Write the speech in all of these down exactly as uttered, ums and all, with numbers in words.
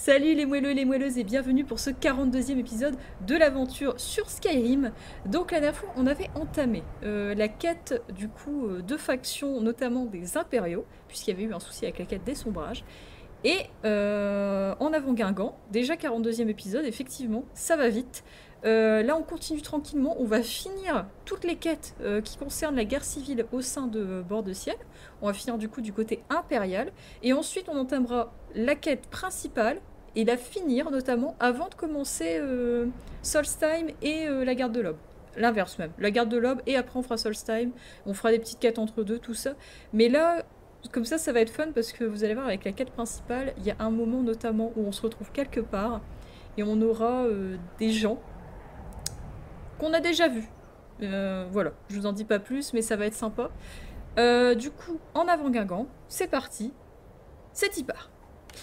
Salut les moelleux et les moelleuses et bienvenue pour ce quarante-deuxième épisode de l'aventure sur Skyrim. Donc la dernière fois on avait entamé euh, la quête du coup euh, de factions, notamment des impériaux, puisqu'il y avait eu un souci avec la quête des sombrages. Et euh, en avant Guingamp, déjà quarante-deuxième épisode, effectivement, ça va vite. Euh, là on continue tranquillement, on va finir toutes les quêtes euh, qui concernent la guerre civile au sein de Bord de Ciel. On va finir du coup du côté impérial. Et ensuite on entamera la quête principale et la finir notamment avant de commencer euh, Solstheim et euh, la garde de l'Aube. L'inverse même, la garde de l'Aube et après on fera Solstheim. On fera des petites quêtes entre deux, tout ça. Mais là... Comme ça, ça va être fun parce que vous allez voir avec la quête principale, il y a un moment notamment où on se retrouve quelque part et on aura euh, des gens qu'on a déjà vus. Euh, voilà, je vous en dis pas plus, mais ça va être sympa. Euh, du coup, en avant Guingamp, c'est parti, c'est y part.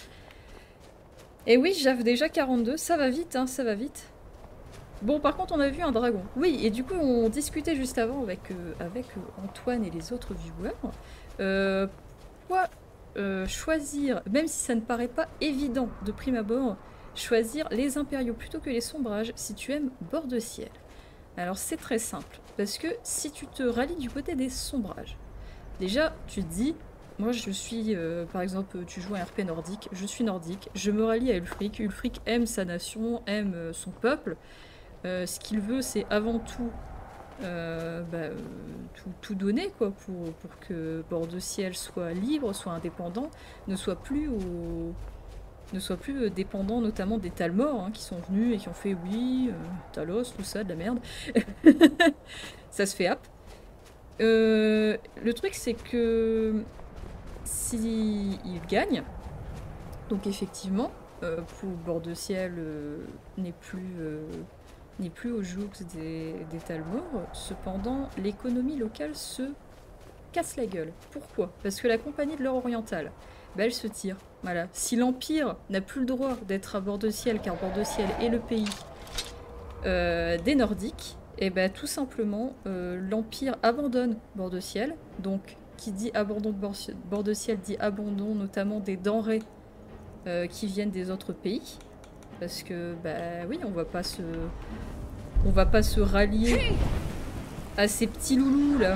Et oui, j'avais déjà quarante-deux, ça va vite, hein, ça va vite. Bon, par contre, on a vu un dragon. Oui, et du coup, on discutait juste avant avec, euh, avec euh, Antoine et les autres viewers. Euh, pourquoi euh, choisir, même si ça ne paraît pas évident de prime abord, choisir les impériaux plutôt que les sombrages si tu aimes Bord de Ciel? Alors c'est très simple, parce que si tu te rallies du côté des sombrages, déjà tu te dis, moi je suis, euh, par exemple, tu joues à un R P nordique, je suis nordique, je me rallie à Ulfric, Ulfric aime sa nation, aime euh, son peuple, euh, ce qu'il veut c'est avant tout Euh, bah, euh, tout, tout donner quoi, pour, pour que Bord de Ciel soit libre, soit indépendant, ne soit plus au, ne soit plus euh, dépendant notamment des Talmor hein, qui sont venus et qui ont fait oui, euh, Talos, tout ça, de la merde. Ça se fait hop. Euh, le truc c'est que si il gagne, donc effectivement, euh, pour Bord de Ciel euh, n'est plus euh, n'est plus au joug des, des Talmor. Cependant, l'économie locale se casse la gueule. Pourquoi? Parce que la compagnie de l'or oriental, bah, elle se tire. Voilà. Si l'Empire n'a plus le droit d'être à Bord de Ciel, car Bord de Ciel est le pays euh, des Nordiques, et bah, tout simplement, euh, l'Empire abandonne Bord de Ciel. Donc, qui dit abandon de Bord de Ciel dit abandon notamment des denrées euh, qui viennent des autres pays. Parce que, bah oui, on va pas se... On va pas se rallier à ces petits loulous, là.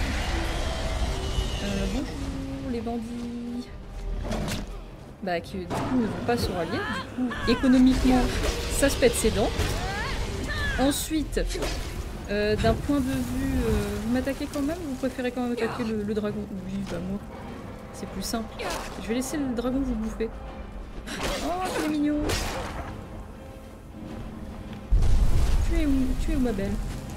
Euh, bonjour, les bandits. Bah, qui, du coup, ne vont pas se rallier. Du coup, économiquement, ça se pète ses dents. Ensuite, euh, d'un point de vue... Euh, vous m'attaquez quand même ou vous préférez quand même attaquer le, le dragon? Oui, bah moi, c'est plus simple. Je vais laisser le dragon vous bouffer. Oh, tu es mignon. Tu es où, tu es où ma belle?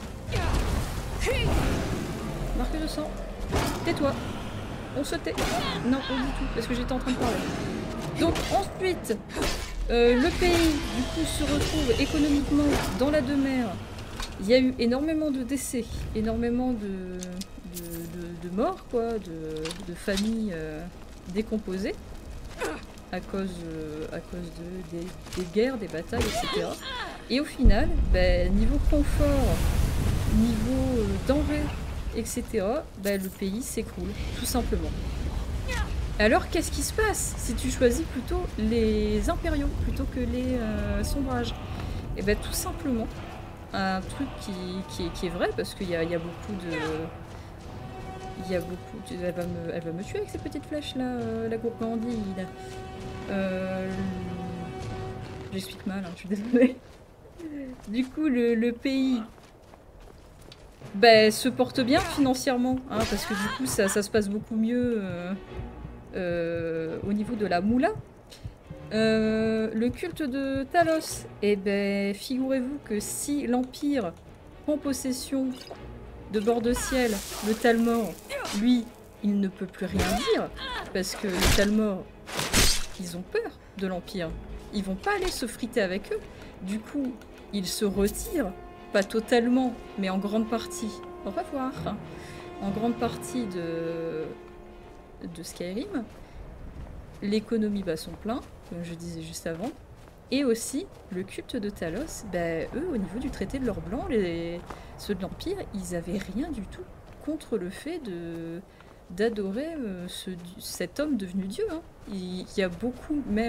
Marque de sang. Tais-toi. On se tait. Non, pas du tout, parce que j'étais en train de parler. Donc ensuite, euh, le pays, du coup, se retrouve économiquement dans la demeure. Il y a eu énormément de décès, énormément de, de, de, de morts, quoi, de, de familles euh, décomposées. À cause, euh, à cause de, des, des guerres, des batailles, et cetera. Et au final, ben, niveau confort, niveau euh, denrées, et cetera, ben, le pays s'écroule, tout simplement. Alors qu'est-ce qui se passe si tu choisis plutôt les impériaux plutôt que les euh, sombrages? Et ben tout simplement, un truc qui, qui, est, qui est vrai, parce qu'il y a, y a beaucoup de... Il y a beaucoup de... Elle va me, elle va me tuer avec ces petites flèches là, euh, la gourmandine. Euh... J'explique mal, hein, je suis désolée. Du coup, le, le pays bah, se porte bien financièrement, hein, parce que du coup, ça, ça se passe beaucoup mieux euh, euh, au niveau de la moula. Euh, le culte de Talos, et eh ben, figurez-vous que si l'Empire prend possession de Bord de Ciel, le Talmor, lui, il ne peut plus rien dire, parce que les Talmor, ils ont peur de l'Empire. Ils vont pas aller se friter avec eux. Du coup, ils se retirent, pas totalement, mais en grande partie. Au revoir. En grande partie de, de Skyrim. L'économie bat son plein, comme je disais juste avant. Et aussi, le culte de Talos, bah, eux, au niveau du traité de l'or blanc, les... ceux de l'Empire, ils avaient rien du tout contre le fait de d'adorer euh, ce, cet homme devenu Dieu. Hein. Il, il y a beaucoup même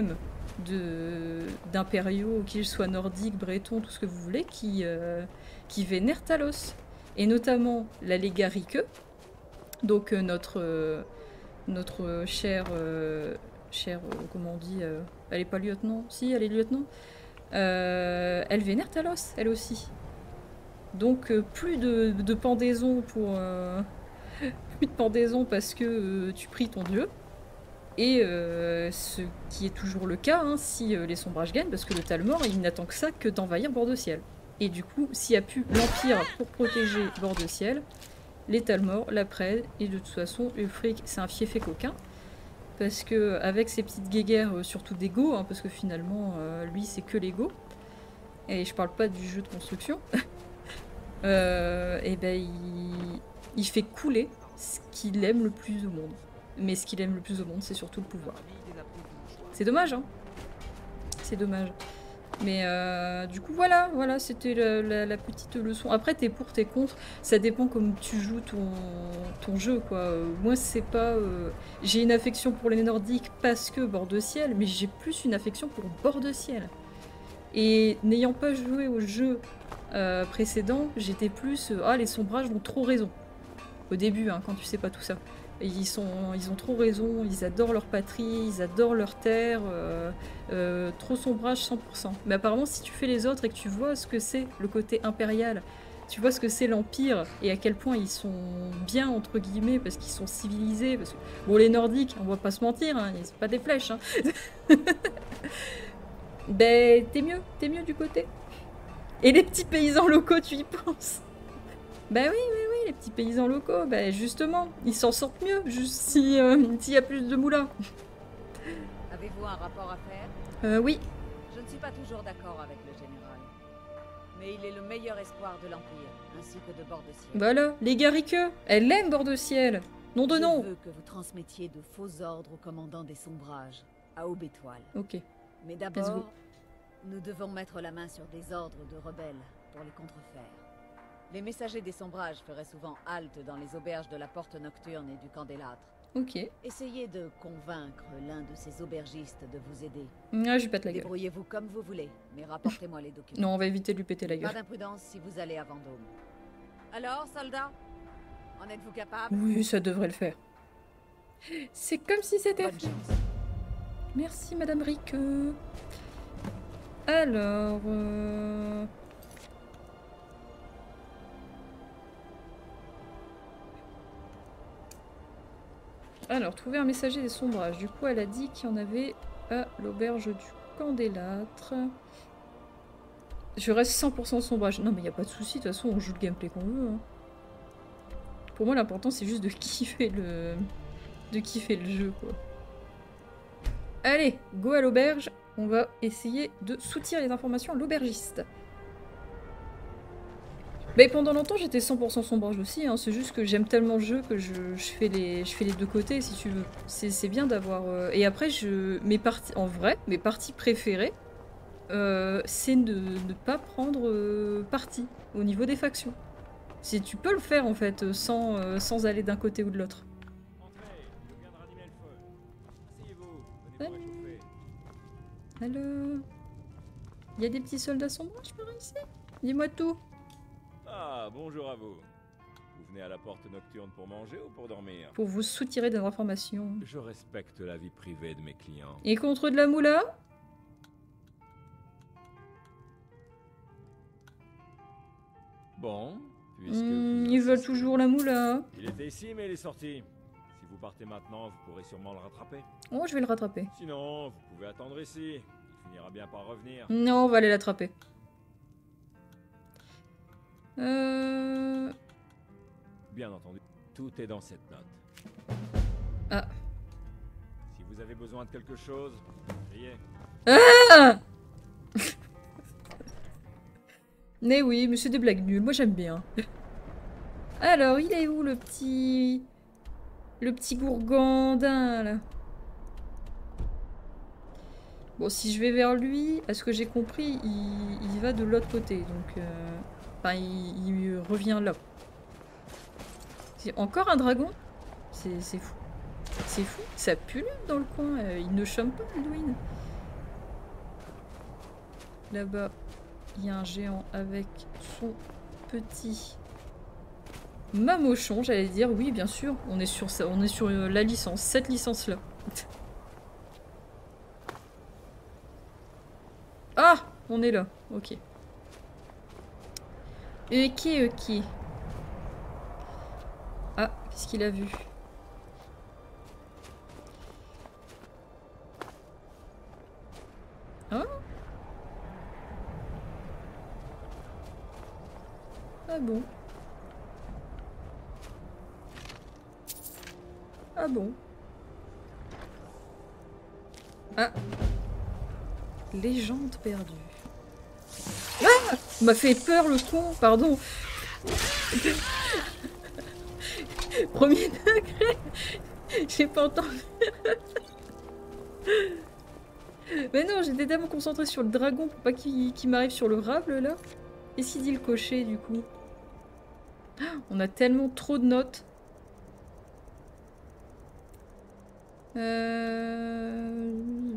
de d'impériaux, qu'ils soient nordiques, bretons, tout ce que vous voulez, qui, euh, qui vénèrent Talos. Et notamment la Lega Rike, donc euh, notre, euh, notre chère, euh, chère euh, comment on dit, euh, elle est pas lieutenant, si elle est lieutenant, euh, elle vénère Talos, elle aussi. Donc euh, plus de, de pendaison pour... Euh, plus de pendaison parce que euh, tu pries ton dieu. Et euh, ce qui est toujours le cas hein, si euh, les sombrages gagnent, parce que le Talmor, il n'attend que ça que d'envahir Bord-de-Ciel. Et du coup, s'il n'y a plus l'Empire pour protéger Bord-de-Ciel, les Talmor la prennent, et de toute façon, Ulfric, c'est un fiefé coquin, parce que avec ses petites guéguerres, euh, surtout d'ego, hein, parce que finalement, euh, lui, c'est que l'ego, et je parle pas du jeu de construction, euh, et ben il, il fait couler ce qu'il aime le plus au monde. Mais ce qu'il aime le plus au monde, c'est surtout le pouvoir. C'est dommage, hein. C'est dommage. Mais euh, du coup, voilà, voilà, c'était la, la, la petite leçon. Après, t'es pour, t'es contre. Ça dépend comme tu joues ton, ton jeu, quoi. Euh, moi, c'est pas... Euh, j'ai une affection pour les Nordiques parce que Bord-de-Ciel, mais j'ai plus une affection pour Bord-de-Ciel. Et n'ayant pas joué au jeu euh, précédent, j'étais plus... Euh, ah, les sombrages ont trop raison. Au début, hein, quand tu sais pas tout ça. Ils, sont, ils ont trop raison, ils adorent leur patrie, ils adorent leur terre, euh, euh, trop sombrage cent pour cent. Mais apparemment, si tu fais les autres et que tu vois ce que c'est le côté impérial, tu vois ce que c'est l'Empire et à quel point ils sont bien, entre guillemets, parce qu'ils sont civilisés. Parce que, bon, les Nordiques, on va pas se mentir, hein, c'est pas des flèches. Hein. Ben, t'es mieux, t'es mieux du côté. Et les petits paysans locaux, tu y penses? Bah oui, oui, oui, les petits paysans locaux, bah justement, ils s'en sortent mieux, juste si, euh, s'il y a plus de moulins. Avez-vous un rapport à faire? Euh, oui. Je ne suis pas toujours d'accord avec le général. Mais il est le meilleur espoir de l'Empire, ainsi que de Bord-de-Ciel. Voilà, les Garriqueux, elle aime Bord-de-Ciel. Nom de nom. Je veux que vous transmettiez de faux ordres au commandant des sombrages, à Aube-Étoile. Ok. Mais d'abord, nous devons mettre la main sur des ordres de rebelles pour les contrefaire. Les messagers des sombrages feraient souvent halte dans les auberges de la Porte Nocturne et du Candélâtre. Ok. Essayez de convaincre l'un de ces aubergistes de vous aider. Ah, je lui pète la gueule. Débrouillez-vous comme vous voulez, mais rapportez-moi les documents. Non, on va éviter de lui péter la gueule. Pas d'imprudence si vous allez à Vendôme. Alors, soldats, en êtes-vous capable? Oui, ça devrait le faire. C'est comme si c'était... Bonne chance. Merci, Madame Riqueux. Alors... Euh... Alors, trouver un messager des sombrages. Du coup, elle a dit qu'il y en avait à l'auberge du Candélâtre. Je reste cent pour cent sombrage. Non, mais il n'y a pas de souci. De toute façon, on joue le gameplay qu'on veut. Hein. Pour moi, l'important, c'est juste de kiffer le... de kiffer le jeu, quoi. Allez, go à l'auberge. On va essayer de soutirer les informations à l'aubergiste. Mais pendant longtemps, j'étais cent pour cent sombrage aussi, hein. C'est juste que j'aime tellement le jeu que je, je, fais les, je fais les deux côtés, si tu veux. C'est bien d'avoir... Euh... Et après, je, mes parties, en vrai, mes parties préférées, euh, c'est de ne pas prendre euh, parti au niveau des factions. Si tu peux le faire, en fait, sans, euh, sans aller d'un côté ou de l'autre. Salut. Allô. Il y a des petits soldats sombrages par ici? Dis-moi tout. Ah, bonjour à vous. Vous venez à la Porte Nocturne pour manger ou pour dormir? Pour vous soutirer des informations. Je respecte la vie privée de mes clients. Et contre de la moula? Bon, puisque mmh, vous ils veulent insistez. toujours la moula. Il était ici, mais il est sorti. Si vous partez maintenant, vous pourrez sûrement le rattraper. Oh, je vais le rattraper. Sinon, vous pouvez attendre ici. Il finira bien par revenir. Non, on va aller l'attraper. Euh... Bien entendu, tout est dans cette note. Ah. Si vous avez besoin de quelque chose, criez. Ah. Mais oui, mais c'est des blagues nulles, moi j'aime bien. Alors, il est où le petit... Le petit gourgandin, là? Bon, si je vais vers lui, à ce que j'ai compris, il, il va de l'autre côté, donc... Euh... Enfin, il, il revient là. C'est encore un dragon? C'est fou. C'est fou. Ça pullule dans le coin. Euh, il ne chôme pas, Edwin. Là-bas, il y a un géant avec son petit mamochon, j'allais dire. Oui, bien sûr, on est sur ça, on est sur euh, la licence, cette licence-là. Ah, on est là, ok. Ok, ok. Ah, qu'est-ce qu'il a vu? Ah? Ah bon? Ah bon? Ah! Légende perdue. Ah! Il m'a fait peur le con, pardon. Premier degré. J'ai pas entendu. Mais non, j'étais tellement concentrée sur le dragon pour pas qu'il qu'il m'arrive sur le rable là. Qu'est-ce qu'il dit le cocher du coup? On a tellement trop de notes. Euh...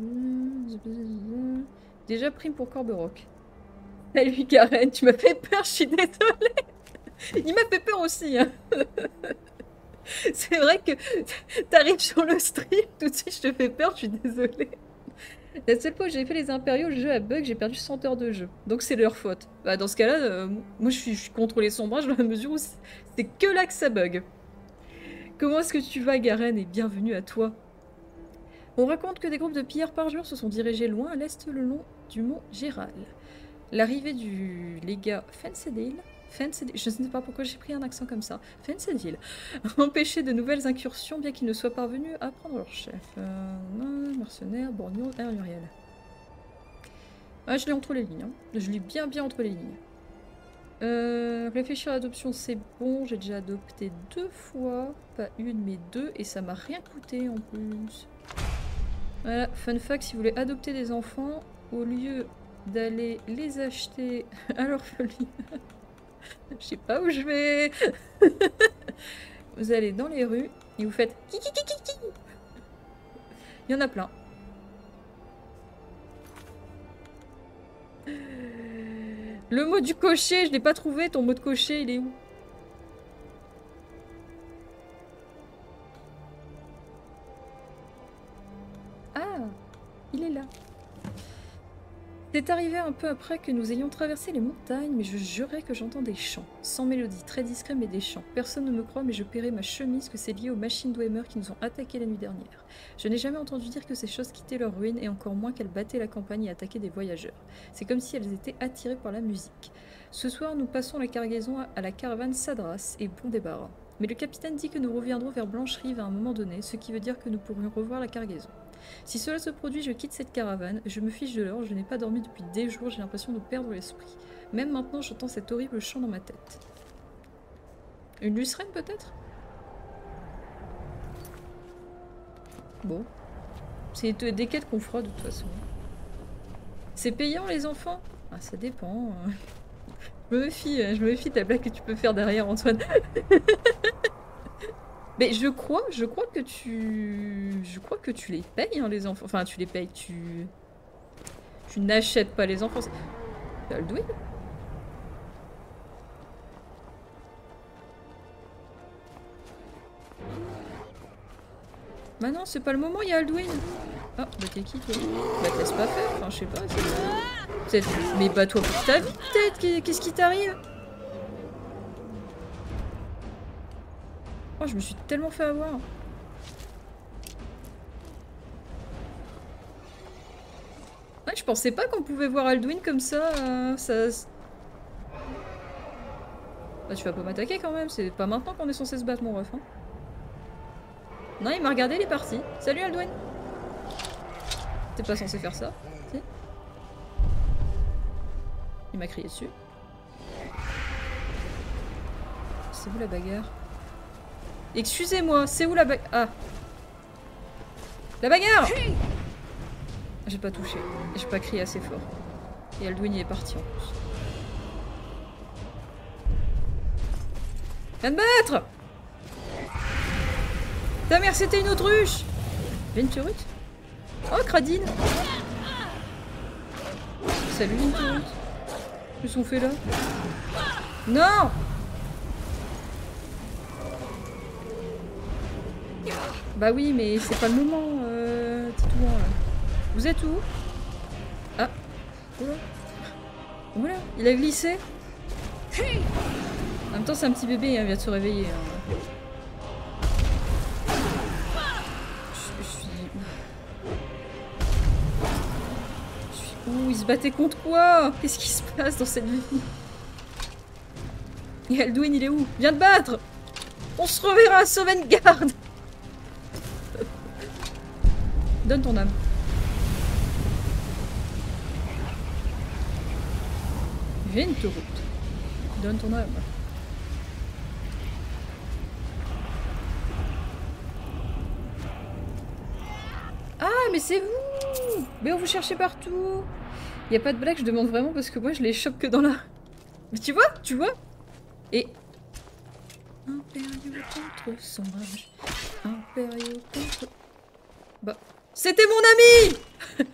Déjà prime pour Corberock. Salut Karen, tu m'as fait peur, je suis désolée. Il m'a fait peur aussi. Hein. C'est vrai que t'arrives sur le stream, tout de suite je te fais peur, je suis désolée. La seule fois où j'ai fait les impériaux, le jeu a bug, j'ai perdu cent heures de jeu. Donc c'est leur faute. Bah, dans ce cas-là, euh, moi je suis, je suis contre les sombrages dans la mesure où c'est que là que ça bug. Comment est-ce que tu vas, Garen, et bienvenue à toi. On raconte que des groupes de pillards parjures se sont dirigés loin à l'est le long du mont Géral. L'arrivée du légat Fensedil, Fensedil, je ne sais pas pourquoi j'ai pris un accent comme ça, Fensedil, a empêché de nouvelles incursions bien qu'ils ne soient parvenus à prendre leur chef. Euh, mercenaires, borgnons, et Muriel. Ah, je l'ai entre les lignes, hein. Je lis bien bien entre les lignes. Euh, réfléchir à l'adoption c'est bon, j'ai déjà adopté deux fois, pas une mais deux, et ça m'a rien coûté en plus. Voilà, fun fact, si vous voulez adopter des enfants, au lieu d'aller les acheter à l'orphelinat, je sais pas où je vais. Vous allez dans les rues et vous faites kiki kiki kiki. Il y en a plein. Le mot du cocher, je l'ai pas trouvé, ton mot de cocher, il est où? Ah, il est là. C'est arrivé un peu après que nous ayons traversé les montagnes, mais je jurais que j'entends des chants. Sans mélodie, très discret mais des chants. Personne ne me croit, mais je paierai ma chemise que c'est lié aux machines Dwemer qui nous ont attaqués la nuit dernière. Je n'ai jamais entendu dire que ces choses quittaient leur ruine, et encore moins qu'elles battaient la campagne et attaquaient des voyageurs. C'est comme si elles étaient attirées par la musique. Ce soir, nous passons la cargaison à la caravane Sadras et bon débarras. Mais le capitaine dit que nous reviendrons vers Blanche-Rive à un moment donné, ce qui veut dire que nous pourrions revoir la cargaison. Si cela se produit, je quitte cette caravane, je me fiche de l'heure, je n'ai pas dormi depuis des jours, j'ai l'impression de perdre l'esprit. Même maintenant, j'entends cet horrible chant dans ma tête. Une lucerne peut-être? Bon. C'est des quêtes qu'on fera de toute façon. C'est payant les enfants? Ah, ça dépend. Je me méfie, je me méfie de la blague que tu peux faire derrière, Antoine. Mais je crois, je crois que tu... Je crois que tu les payes, hein, les enfants. Enfin, tu les payes, tu... Tu n'achètes pas les enfants. C'est Alduin? Bah non, c'est pas le moment, il y a Alduin. Ah, bah t'es qui, toi? Bah te laisse pas faire, enfin, je sais pas. Peut-être... Mais bats-toi pour ta vie, peut-être. Qu'est-ce qui t'arrive? Oh, je me suis tellement fait avoir. Ouais, je pensais pas qu'on pouvait voir Alduin comme ça. Euh, ça... Bah, tu vas pas m'attaquer quand même. C'est pas maintenant qu'on est censé se battre, mon ref. Hein. Non, il m'a regardé, il est parti. Salut Alduin. T'es pas censé faire ça. Si. Il m'a crié dessus. C'est où la bagarre? Excusez-moi, c'est où la bagarre? Ah. La bagarre! J'ai pas touché. J'ai pas crié assez fort. Et Alduin y est parti en plus. Viens de battre! Ta mère c'était une autruche! Venturut? Oh, Cradine! Salut Linton. Qu'est-ce qu'on fait là? Non! Bah oui, mais c'est pas le moment, euh, Titouan, là. Vous êtes où? Ah. Oula. Oula, il a glissé. En même temps, c'est un petit bébé, hein, il vient de se réveiller. Hein. Je, je suis... Je suis où? Il se battait contre quoi? Qu'est-ce qui se passe dans cette vie? Et Alduin, il est où? Viens te battre! On se reverra à Sovngarde! Donne ton âme. Viens te route. Donne ton âme. Ah, mais c'est vous! Mais on vous cherchez partout! Y a pas de blague, je demande vraiment parce que moi je les chope que dans la... Mais tu vois? Tu vois? Et... Impériaux contre sombrage. Impériaux contre... Bah... C'était mon ami!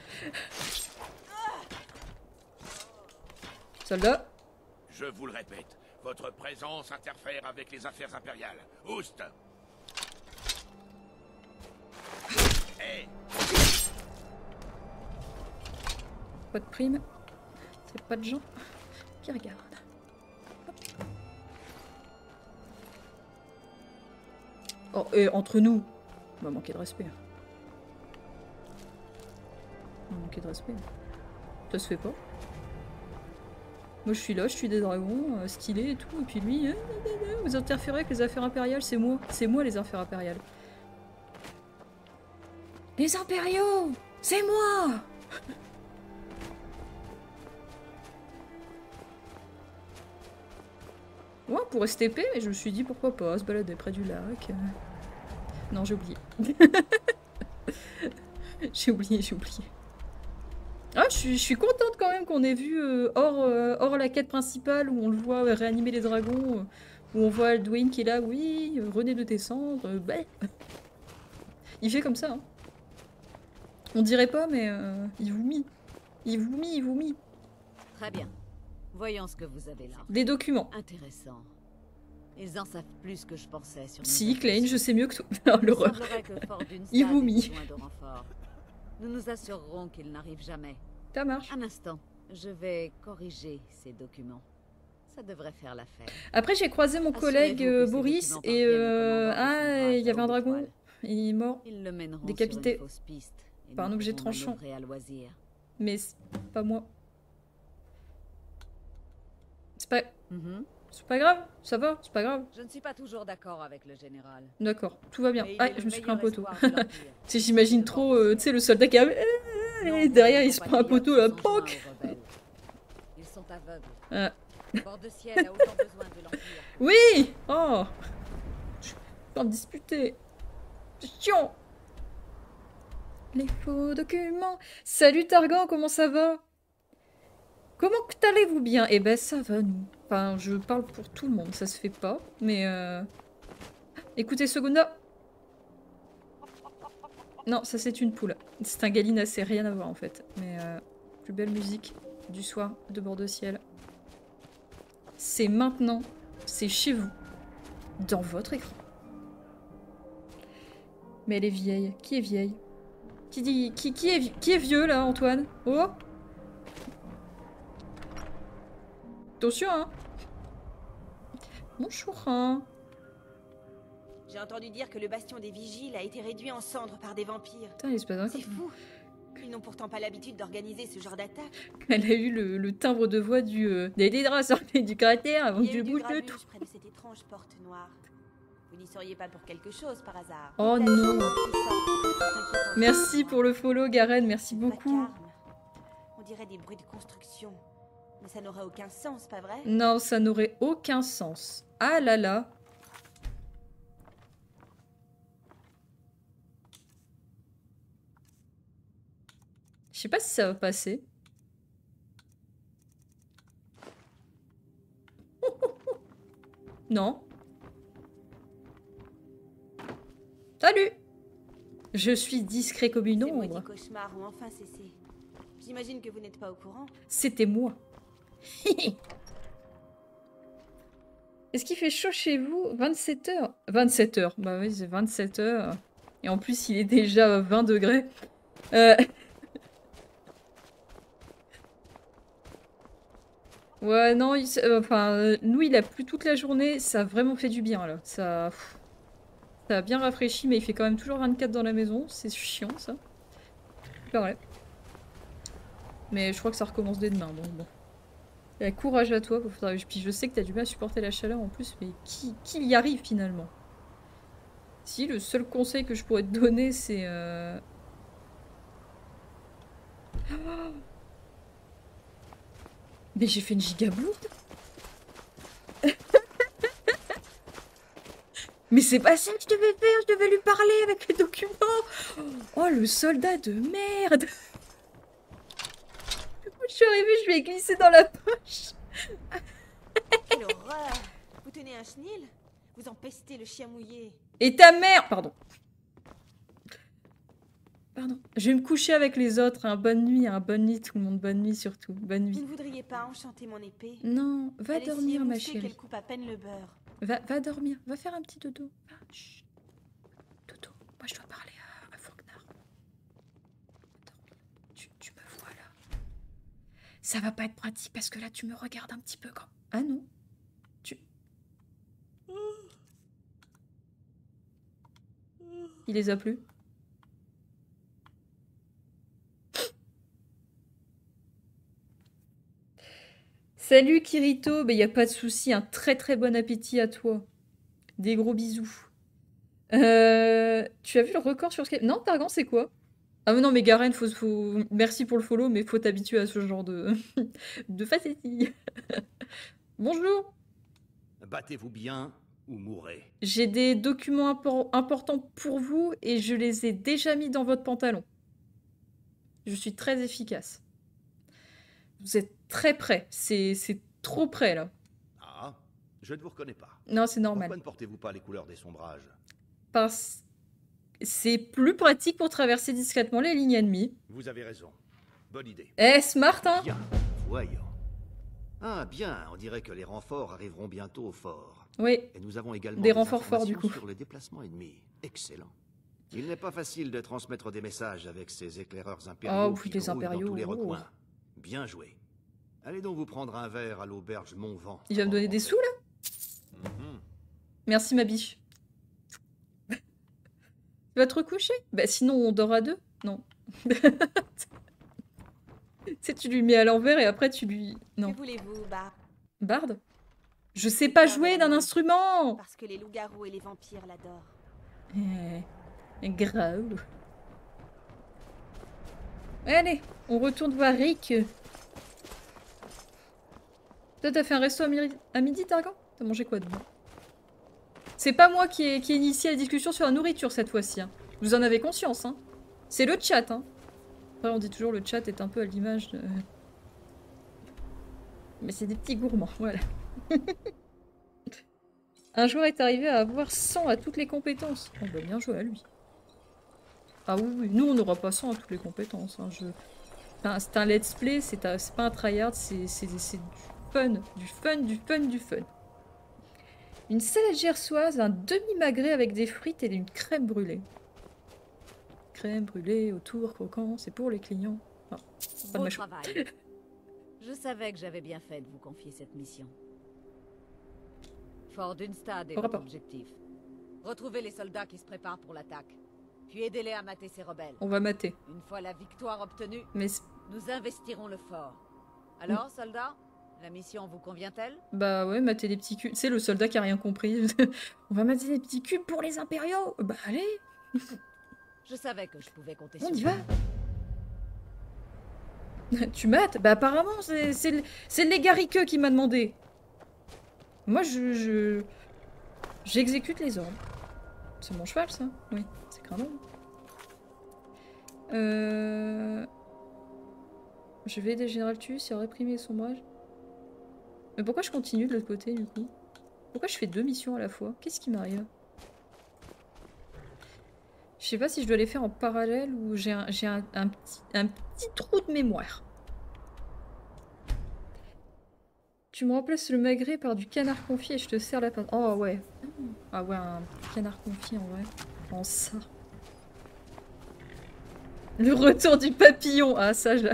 Soldat? Je vous le répète, votre présence interfère avec les affaires impériales. Oust! Hey. Pas de prime. C'est pas de gens qui regardent. Hop. Oh, et entre nous, on va manquer de respect. On va manquer de respect. Ça se fait pas. Moi je suis là, je suis des dragons, euh, stylés et tout, et puis lui, euh, vous interférez avec les affaires impériales, c'est moi. C'est moi les affaires impériales. Les impériaux! C'est moi! Ouais, on pourrait se T P, mais je me suis dit pourquoi pas se balader près du lac. euh. Non, j'ai oublié. J'ai oublié, j'ai oublié. Ah, je suis, je suis contente quand même qu'on ait vu euh, hors, euh, hors la quête principale où on le voit euh, réanimer les dragons, euh, où on voit Alduin qui est là, oui, euh, renaît de tes cendres, euh, bah. Il fait comme ça, hein. On dirait pas, mais euh, il vous mit. Il vous mit, il vous mit. Très bien. Voyons ce que vous avez là. Des documents. Intéressant. Ils en savent plus que je pensais sur nos Si, affaires. Klein, je sais mieux que toi. Non, l'horreur. Il semblerait que Fort Dunstad Il vous ait mit. besoin de renforts. Nous nous assurerons qu'il n'arrive jamais. Ça marche. Un instant, je vais corriger ces documents. Ça devrait faire l'affaire. Après, j'ai croisé mon collègue euh, Boris et euh, ah, il y avait un dragon. Il est mort. Ils le mèneront Décapité. sur une fausse piste et Par un nous objet pourrons tranchant. manœuvrer à loisir. Mais c'est pas moi. C'est pas... Mhm. C'est pas grave, ça va, c'est pas grave. Je ne suis pas toujours d'accord avec le général. D'accord, tout va bien. Mais il Ah, est le je me suis pris un meilleur poteau. espoir de l'Empire. Si j'imagine trop, euh, tu sais, le soldat qui a... Et derrière, il se prend un poteau, là, poc. Ils sont aveugles. Ah. Bord de ciel a autant besoin de l'Empire. Oui. Oh. Je suis pas en disputer. Chiant. Les faux documents. Salut Targan, comment ça va? Comment allez-vous bien? Eh ben ça va nous. Enfin, je parle pour tout le monde, ça se fait pas. Mais euh... écoutez Segunda. Non, ça c'est une poule. C'est un galina, c'est rien à voir en fait. Mais euh... plus belle musique du soir de bord de ciel. C'est maintenant, c'est chez vous, dans votre écran. Mais elle est vieille. Qui est vieille? Qui dit qui, qui, est, qui est vieux là, Antoine? Oh! Attention, hein! Bonjour, hein! J'ai entendu dire que le bastion des vigiles a été réduit en cendres par des vampires. Putain, il se passe un C'est truc. fou. Ils n'ont pourtant pas l'habitude d'organiser ce genre d'attaque. Elle a eu le, le timbre de voix du euh, des draps sortis du cratère avant Il que y je a eu du bouge le grabuge tout. près de cette étrange porte noire. Vous n'y seriez pas pour quelque chose par hasard. Oh La non. chose qui sort, c'est inquiétant. Merci pour le follow, Garen, merci beaucoup. Vacarme. On dirait des bruits de construction. Mais ça n'aurait aucun sens, pas vrai? Non, ça n'aurait aucun sens. Ah là là. Je sais pas si ça va passer. Non. Salut. Je suis discret comme une Ces maudits ombre. cauchemars ont enfin cessé. J'imagine que vous n'êtes pas au courant. C'était moi. Est-ce qu'il fait chaud chez vous? vingt-sept heures. vingt-sept heures. Bah oui, c'est vingt-sept heures. Et en plus, il est déjà vingt degrés. Euh... Ouais, non, il... euh, enfin, euh, nous, il a plu toute la journée. Ça a vraiment fait du bien, là. Ça, pff, ça a bien rafraîchi, mais il fait quand même toujours vingt-quatre dans la maison. C'est chiant, ça. C'est vrai. Mais je crois que ça recommence dès demain, donc bon. Et courage à toi. Pour... Puis je sais que t'as du mal à supporter la chaleur en plus, mais qui, qui y arrive finalement? Si, le seul conseil que je pourrais te donner, c'est... Euh... Oh, mais j'ai fait une gigabourde. Mais c'est pas ça que je devais faire, je devais lui parler avec les documents. Oh, le soldat de merde. Je suis arrivée, je lui ai glissé dans la poche. Quelle horreur! Vous tenez un chenil? Vous empestez le chien mouillé. Et ta mère... Pardon. Pardon. Je vais me coucher avec les autres. Hein. Bonne nuit, hein. Bonne nuit tout le monde. Bonne nuit surtout. Bonne nuit. Vous ne voudriez pas enchanter mon épée? Non, va Elle dormir est si ma émoussée chérie. qu'elle coupe à peine le beurre. Va, va dormir. Va faire un petit dodo. Va. Chut. Dodo. Moi je dois parler à, à Faulkner. Tu, tu me vois là. Ça va pas être pratique parce que là tu me regardes un petit peu quand... Ah non. Tu... Il les a plus. Salut Kirito, bah y a pas de souci, un très très bon appétit à toi. Des gros bisous. Euh, tu as vu le record sur Skype? Non, Targan, c'est quoi? Ah mais non, mais Garen, faut, faut... merci pour le follow, mais faut t'habituer à ce genre de, de facéties. Bonjour. Battez-vous bien ou mourrez. J'ai des documents impor importants pour vous et je les ai déjà mis dans votre pantalon. Je suis très efficace. Vous êtes très près. C'est trop près, là. Ah, je ne vous reconnais pas. Non, c'est normal. Pourquoi ne portez-vous pas les couleurs des sombrages? Parce... C'est plus pratique pour traverser discrètement les lignes ennemies. Vous avez raison. Bonne idée. Eh, smart, hein? Bien, voyons. Ah, bien, on dirait que les renforts arriveront bientôt au fort. Oui. Et nous avons également des des renforts forts, du informations coup. sur les déplacements ennemis. Excellent. Il n'est pas facile de transmettre des messages avec ces éclaireurs impériaux Oh, puis qui les grouillent impériaux, dans tous les oh. recoins. Bien joué. Allez donc vous prendre un verre à l'auberge Montvent. Il va me donner des sous, là? Mm-hmm. Merci, ma biche. Tu vas te recoucher? Bah, sinon, on dort à deux? Non. Tu sais, tu lui mets à l'envers et après, tu lui... Non. Que voulez-vous, Bard? Bard? Je sais pas jouer d'un instrument! Parce que les loups-garous et les vampires l'adorent. Eh, grave. Allez, on retourne voir Rick. Toi, t'as fait un resto à, mi à midi, Targan? T'as mangé quoi de bon? C'est pas moi qui ai, qui ai initié la discussion sur la nourriture cette fois-ci. Hein. Vous en avez conscience, hein. C'est le chat, hein. Après, on dit toujours le chat est un peu à l'image de... Mais c'est des petits gourmands, voilà. Un joueur est arrivé à avoir cent à toutes les compétences. Oh bah bien joué à lui. Ah oui, oui. Nous on n'aura pas cent à toutes les compétences. Hein. Je... Enfin, c'est un let's play, c'est un... pas un tryhard, c'est du fun. Du fun, du fun, du fun. Une salade gersoise, un demi-magret avec des frites et une crème brûlée. Crème brûlée, autour, croquant, c'est pour les clients. Ah, pas de Beau machin. travail. Je savais que j'avais bien fait de vous confier cette mission. Fort Dunstad est Au votre rapport. objectif. Retrouvez les soldats qui se préparent pour l'attaque. Puis aidez-les à mater ces rebelles. On va mater. Une fois la victoire obtenue, Mais nous investirons le fort. Alors, soldats, la mission vous convient-elle? bah ouais, mater des petits cubes. C'est le soldat qui a rien compris. On va mater des petits cubes pour les impériaux. Bah allez, Je savais que je pouvais compter on sur y vous. va. Tu mates? Bah apparemment, c'est c'est le c'est le Légariqueux qui m'a demandé. Moi, je... je... J'exécute les ordres. C'est mon cheval, ça? Oui, c'est quand même. Euh... Je vais aider Général Tuus et réprimer son sombrage. Mais pourquoi je continue de l'autre côté, du coup? Pourquoi je fais deux missions à la fois? Qu'est-ce qui m'arrive? Je sais pas si je dois les faire en parallèle ou j'ai un, j'ai un, un, petit, un petit trou de mémoire. Tu me remplaces le magret par du canard confit et je te sers la pâte. Oh ouais. Ah ouais, un canard confit en vrai. En ça. Le retour du papillon. Ah ça, je l'ai.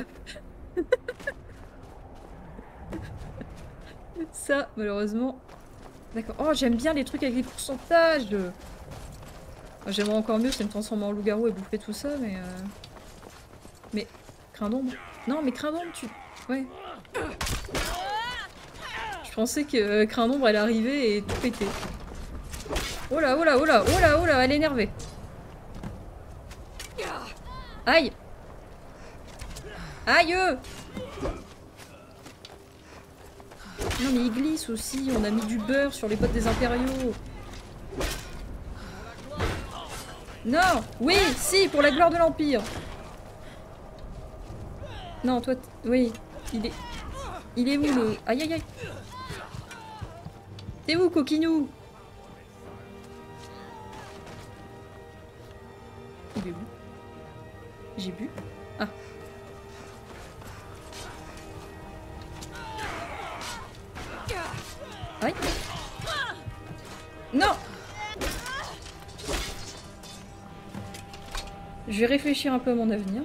Ça, malheureusement. D'accord. Oh, j'aime bien les trucs avec les pourcentages. J'aimerais encore mieux, c'est me transformer en loup-garou et bouffer tout ça, mais... Euh... Mais... Crin d'ombre. Non, mais Crin d'ombre, tu... Ouais. Je pensais que euh, Crin d'ombre, elle arrivait et tout pétait. Oh là, oh là, oh là, oh là, oh là, elle est énervée. Aïe. Aïe. Non mais il glisse aussi, on a mis du beurre sur les potes des impériaux. Non. Oui, si, pour la gloire de l'Empire. Non, toi... Oui, il est... Il est où le... Aïe aïe aïe. T'es où, coquinou? Il est où? J'ai bu. Ah. Aïe. Non. Je vais réfléchir un peu à mon avenir.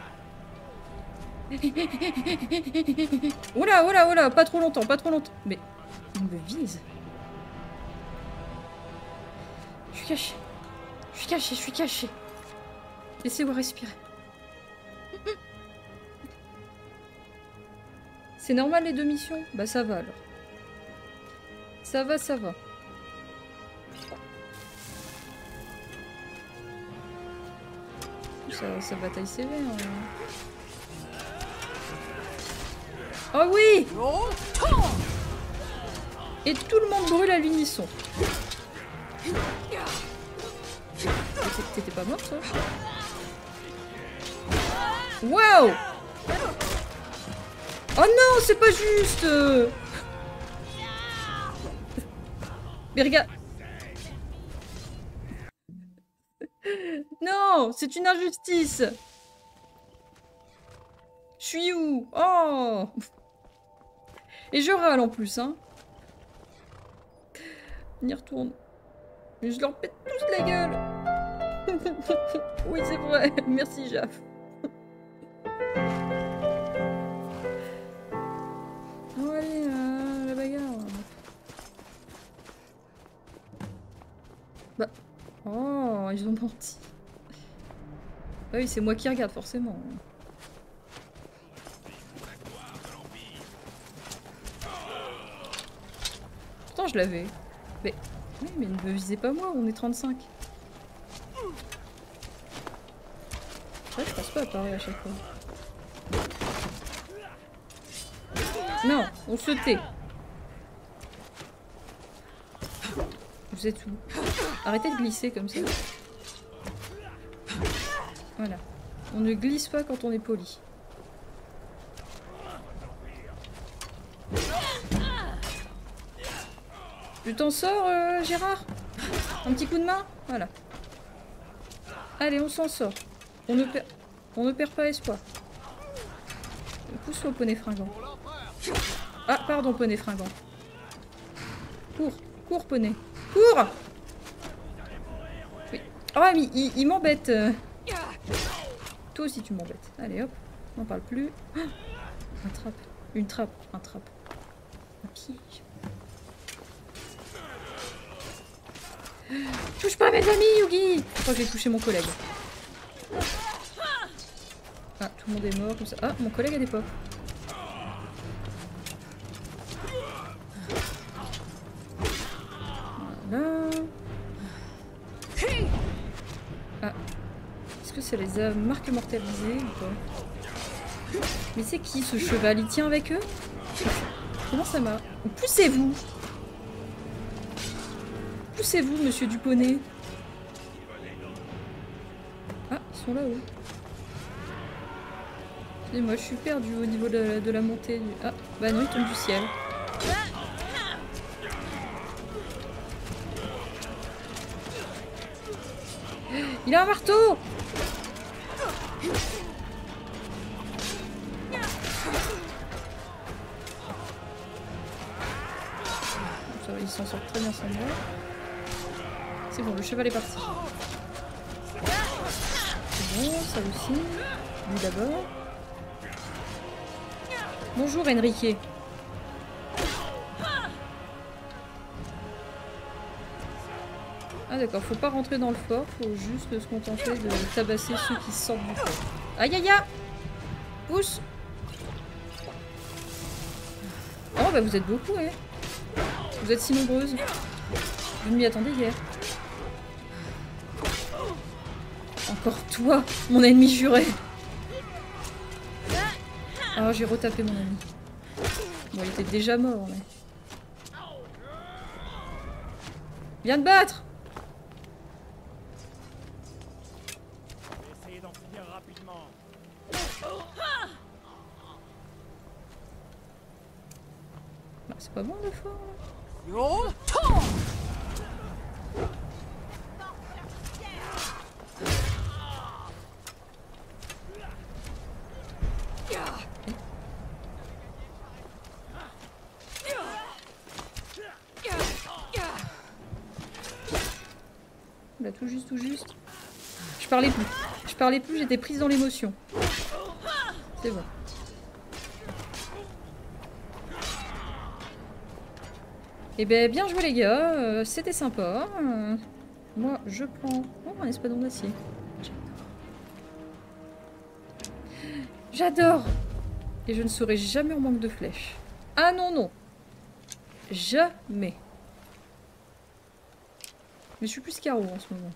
Oula, oula, oula, pas trop longtemps, pas trop longtemps. Mais il me vise. Je suis caché. Je suis caché, je suis caché. Laissez-moi respirer. C'est normal les deux missions? Bah ça va alors. Ça va, ça va. Ça, ça bataille sévère. Hein. Oh oui! Et tout le monde brûle à l'unisson. T'étais pas mort, toi? Waouh! Oh non, c'est pas juste! Mais regarde! Non! C'est une injustice! Je suis où? Oh! Et je râle en plus, hein! On y retourne. Mais je leur pète tous la gueule! Oui, c'est vrai! Merci, Jaf! Oh, allez, euh, la bagarre! Bah... Oh, ils ont menti. Ah oui, c'est moi qui regarde, forcément. Pourtant, je l'avais. Mais... Oui, mais ne me visez pas moi, on est trente-cinq. Ouais, je passe pas à Paris à chaque fois. Non, on se tait. Vous êtes où? Arrêtez de glisser comme ça. Voilà. On ne glisse pas quand on est poli. Tu t'en sors, euh, Gérard? Un petit coup de main? Voilà. Allez, on s'en sort. On ne, per... on ne perd pas espoir. Pousse-toi, poney fringant. Ah, pardon, poney fringant. Cours, cours, poney. Cours! Oui. Oh, mais il, il m'embête. Toi aussi, tu m'embêtes. Allez, hop. On n'en parle plus. Ah, un trappe. Une trappe. Un trappe. Un piège. Touche pas à mes amis, Yugi! Je crois que j'ai touché mon collègue. Ah, tout le monde est mort, comme ça. Ah, mon collègue a des pops. Voilà. Ah. Est-ce que ça les a marque mortalisés ou pas? Mais c'est qui ce cheval? Il tient avec eux? Comment ça m'a... Poussez-vous! Poussez-vous, monsieur du poney. Ah, ils sont là-haut. Excusez-moi, je suis perdu au niveau de la, de la montée. Du... Ah, bah non, ils tombent du ciel. Il a un marteau! Ça va, il s'en sort très bien sans moi. C'est bon, le cheval est parti. C'est bon, ça aussi. Lui d'abord. Bonjour Enrique. Ah d'accord, faut pas rentrer dans le fort, faut juste se contenter de tabasser ceux qui sortent du fort. Aïe aïe aïe! Pousse! Oh bah vous êtes beaucoup, hein. Vous êtes si nombreuses. Je ne m'y attendais hier. Encore toi, mon ennemi juré! Ah, j'ai retapé mon ami. Bon, il était déjà mort, mais... Viens te battre! Essayez d'en finir rapidement. Bah, c'est pas bon le fort, là. Là, tout juste, tout juste. Je parlais plus. Je parlais plus, j'étais prise dans l'émotion. C'est bon. Eh ben, bien joué les gars, euh, c'était sympa. Euh, moi, je prends... Oh, un espadon d'acier. J'adore. Et je ne serai jamais en manque de flèches. Ah non, non. Jamais. Mais je suis plus carreau en ce moment.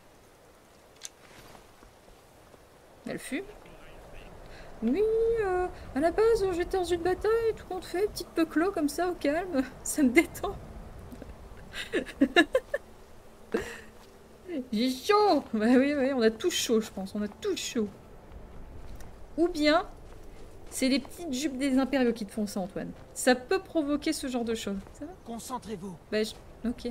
Elle fume. Oui, euh, à la base, j'étais dans une bataille, tout compte fait, petite peu clos comme ça, au calme. Ça me détend. J'ai chaud. Bah oui, oui, on a tous chaud, je pense. On a tous chaud. Ou bien, c'est les petites jupes des impériaux qui te font ça, Antoine. Ça peut provoquer ce genre de choses. Ça va ? Concentrez-vous. Bah, je... ok.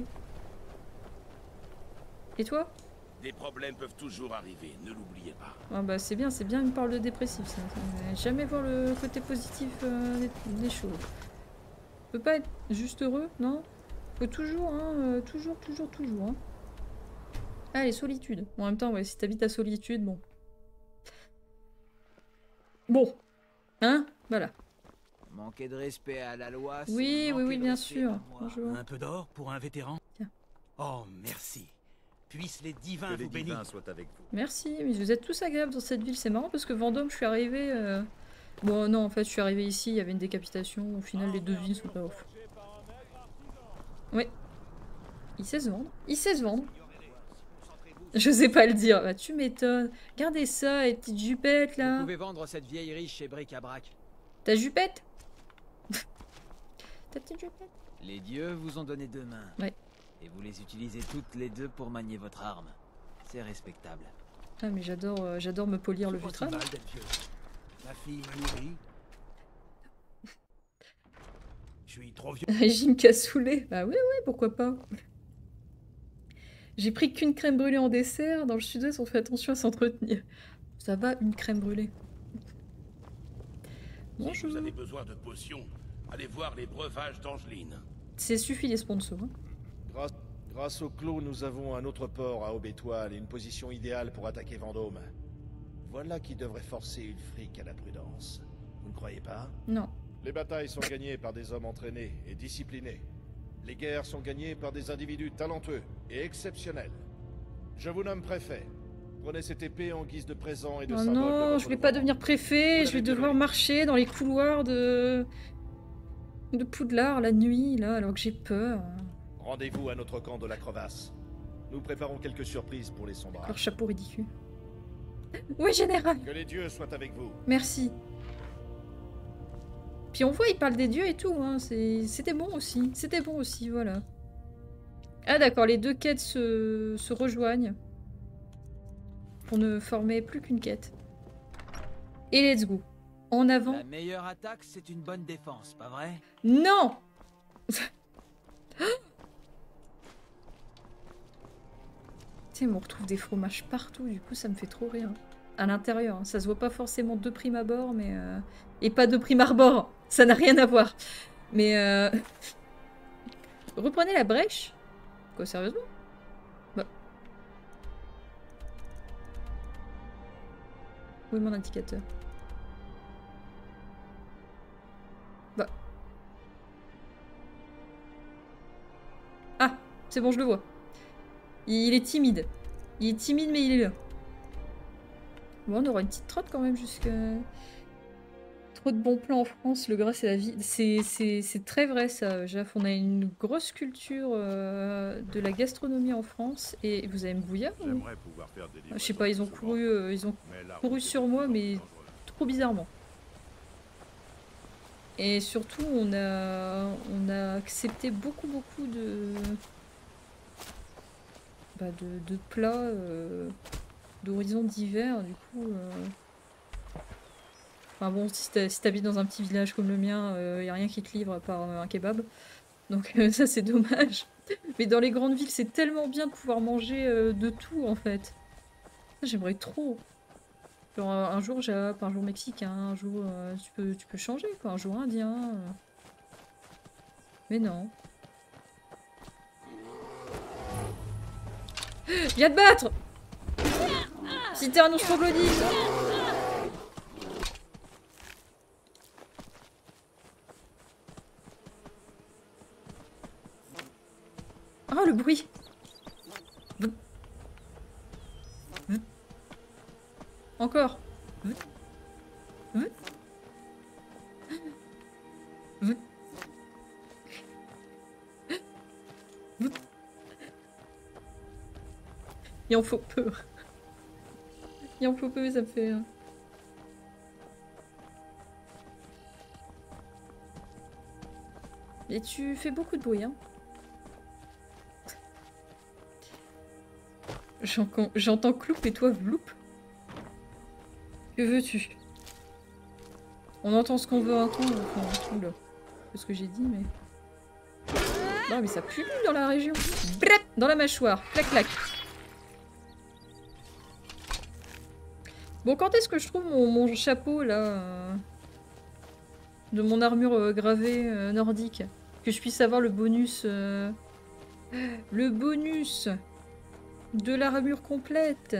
Et toi ? Des problèmes peuvent toujours arriver, ne l'oubliez pas. Ah bah c'est bien, c'est bien une parole de dépressif ça. Jamais voir le côté positif euh, des, des choses. On peut pas être juste heureux, non ? Faut toujours, hein, euh, toujours, toujours, toujours. Hein. Allez, solitude. Bon, en même temps, ouais, si t'habites à solitude, bon. Bon. Hein ? Voilà. Manquer de respect à la loi. Oui, oui, oui, bien sûr. Bonjour. Un peu d'or pour un vétéran. Tiens. Oh, merci. Puissent les divins Que les vous bénir. divins soient avec vous. Merci, mais vous êtes tous agréables dans cette ville. C'est marrant parce que Vendôme, je suis arrivée... Euh... Bon, non, en fait, je suis arrivée ici, il y avait une décapitation. Au final, les deux villes sont pas ouf. Oui. Il sait se vendre. Il sait se vendre. Je sais pas le dire. Bah, tu m'étonnes. Regardez ça, les petites jupettes, là. Vous pouvez vendre cette vieille riche chez Bric-à-Brac. Ta jupette? Ta petite jupette? Les dieux vous ont donné deux mains. Ouais. Et vous les utilisez toutes les deux pour manier votre arme. C'est respectable. Ah, mais j'adore euh, j'adore me polir le vitrail. Ma fille m'a nourri. Je suis trop vieux. Régime cassoulet. Bah oui, oui, pourquoi pas. J'ai pris qu'une crème brûlée en dessert. Dans le sud-ouest, on fait attention à s'entretenir. Ça va, une crème brûlée. Si Bonjour. vous avez besoin de potions, allez voir les breuvages d'Angeline. C'est suffit les sponsors. Hein. Grâce, grâce au clos, nous avons un autre port à Aube-Étoile et une position idéale pour attaquer Vendôme. Voilà qui devrait forcer une fric à la prudence. Vous ne croyez pas? Non. Les batailles sont gagnées par des hommes entraînés et disciplinés. Les guerres sont gagnées par des individus talentueux et exceptionnels. Je vous nomme préfet. Prenez cette épée en guise de présent et de Oh symbole. non, de je voulais pas devenir préfet. Je vais devoir marcher dans les couloirs de... de Poudlard la nuit, là, alors que j'ai peur. Rendez-vous à notre camp de la crevasse. Nous préparons quelques surprises pour les sombrages. Leur chapeau ridicule. Oui, général. Que les dieux soient avec vous. Merci. Puis on voit, il parle des dieux et tout, hein. C'était bon aussi. C'était bon aussi, voilà. Ah d'accord, les deux quêtes se, se rejoignent. Pour ne former plus qu'une quête. Et let's go. En avant. La meilleure attaque, c'est une bonne défense, pas vrai? Non. Tu sais, on retrouve des fromages partout, du coup, ça me fait trop rire. À l'intérieur, hein. Ça se voit pas forcément de prime abord, mais... Euh... Et pas de prime abord, ça n'a rien à voir. Mais... Euh... Reprenez la brèche. Quoi, sérieusement? Bah... Où est mon indicateur? Bah... Ah, c'est bon, je le vois. Il est timide. Il est timide, mais il est là. Bon, on aura une petite trotte quand même jusqu'à... Trop de bons plans en France, le gras c'est la vie. C'est très vrai ça, Jaf. On a une grosse culture euh, de la gastronomie en France. Et vous allez me bouillir ou... Je sais pas, ils ont couru, euh, ils ont couru sur moi, mais trop bizarrement. Et surtout, on a, on a accepté beaucoup, beaucoup de, bah, de, de plats euh, d'horizons divers. Du coup, euh... enfin bon, si t'habites dans un petit village comme le mien, il euh, n'y a rien qui te livre à part euh, un kebab. Donc euh, ça, c'est dommage. Mais dans les grandes villes, c'est tellement bien de pouvoir manger euh, de tout, en fait. J'aimerais trop. Genre, un jour Jap, un jour mexicain, un jour euh, tu peux tu peux changer quoi, un jour indien. Euh... Mais non. Viens te battre! Si t'es un ours troglodyte! Oh le bruit! Encore. Il en faut peu. Il en faut peu, ça me fait... Et tu fais beaucoup de bruit, hein. J'entends cloup et toi vloup. Que veux-tu? On entend ce qu'on veut entendre. Enfin, oula. C'est ce que j'ai dit, mais... Non, mais ça pue dans la région. Bref, dans la mâchoire. Clac, clac. Bon, quand est-ce que je trouve mon, mon chapeau, là euh, de mon armure euh, gravée euh, nordique? Que je puisse avoir le bonus... Euh, le bonus de l'armure complète.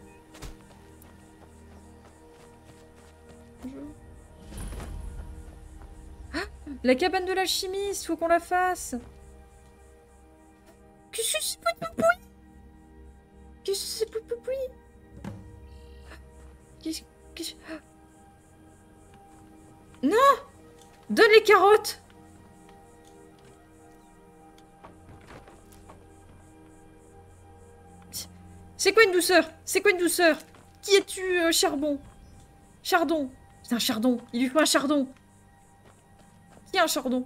Ah, la cabane de l'alchimiste, faut qu'on la fasse. Qu'est-ce que c'est pouipoui? Qu'est-ce que c'est pouipoui? Qu'est-ce que... Non! Donne les carottes! C'est quoi une douceur? C'est quoi une douceur? Qui es-tu, euh, Charbon? Chardon. C'est un chardon. Il lui faut un chardon. Qui a un chardon?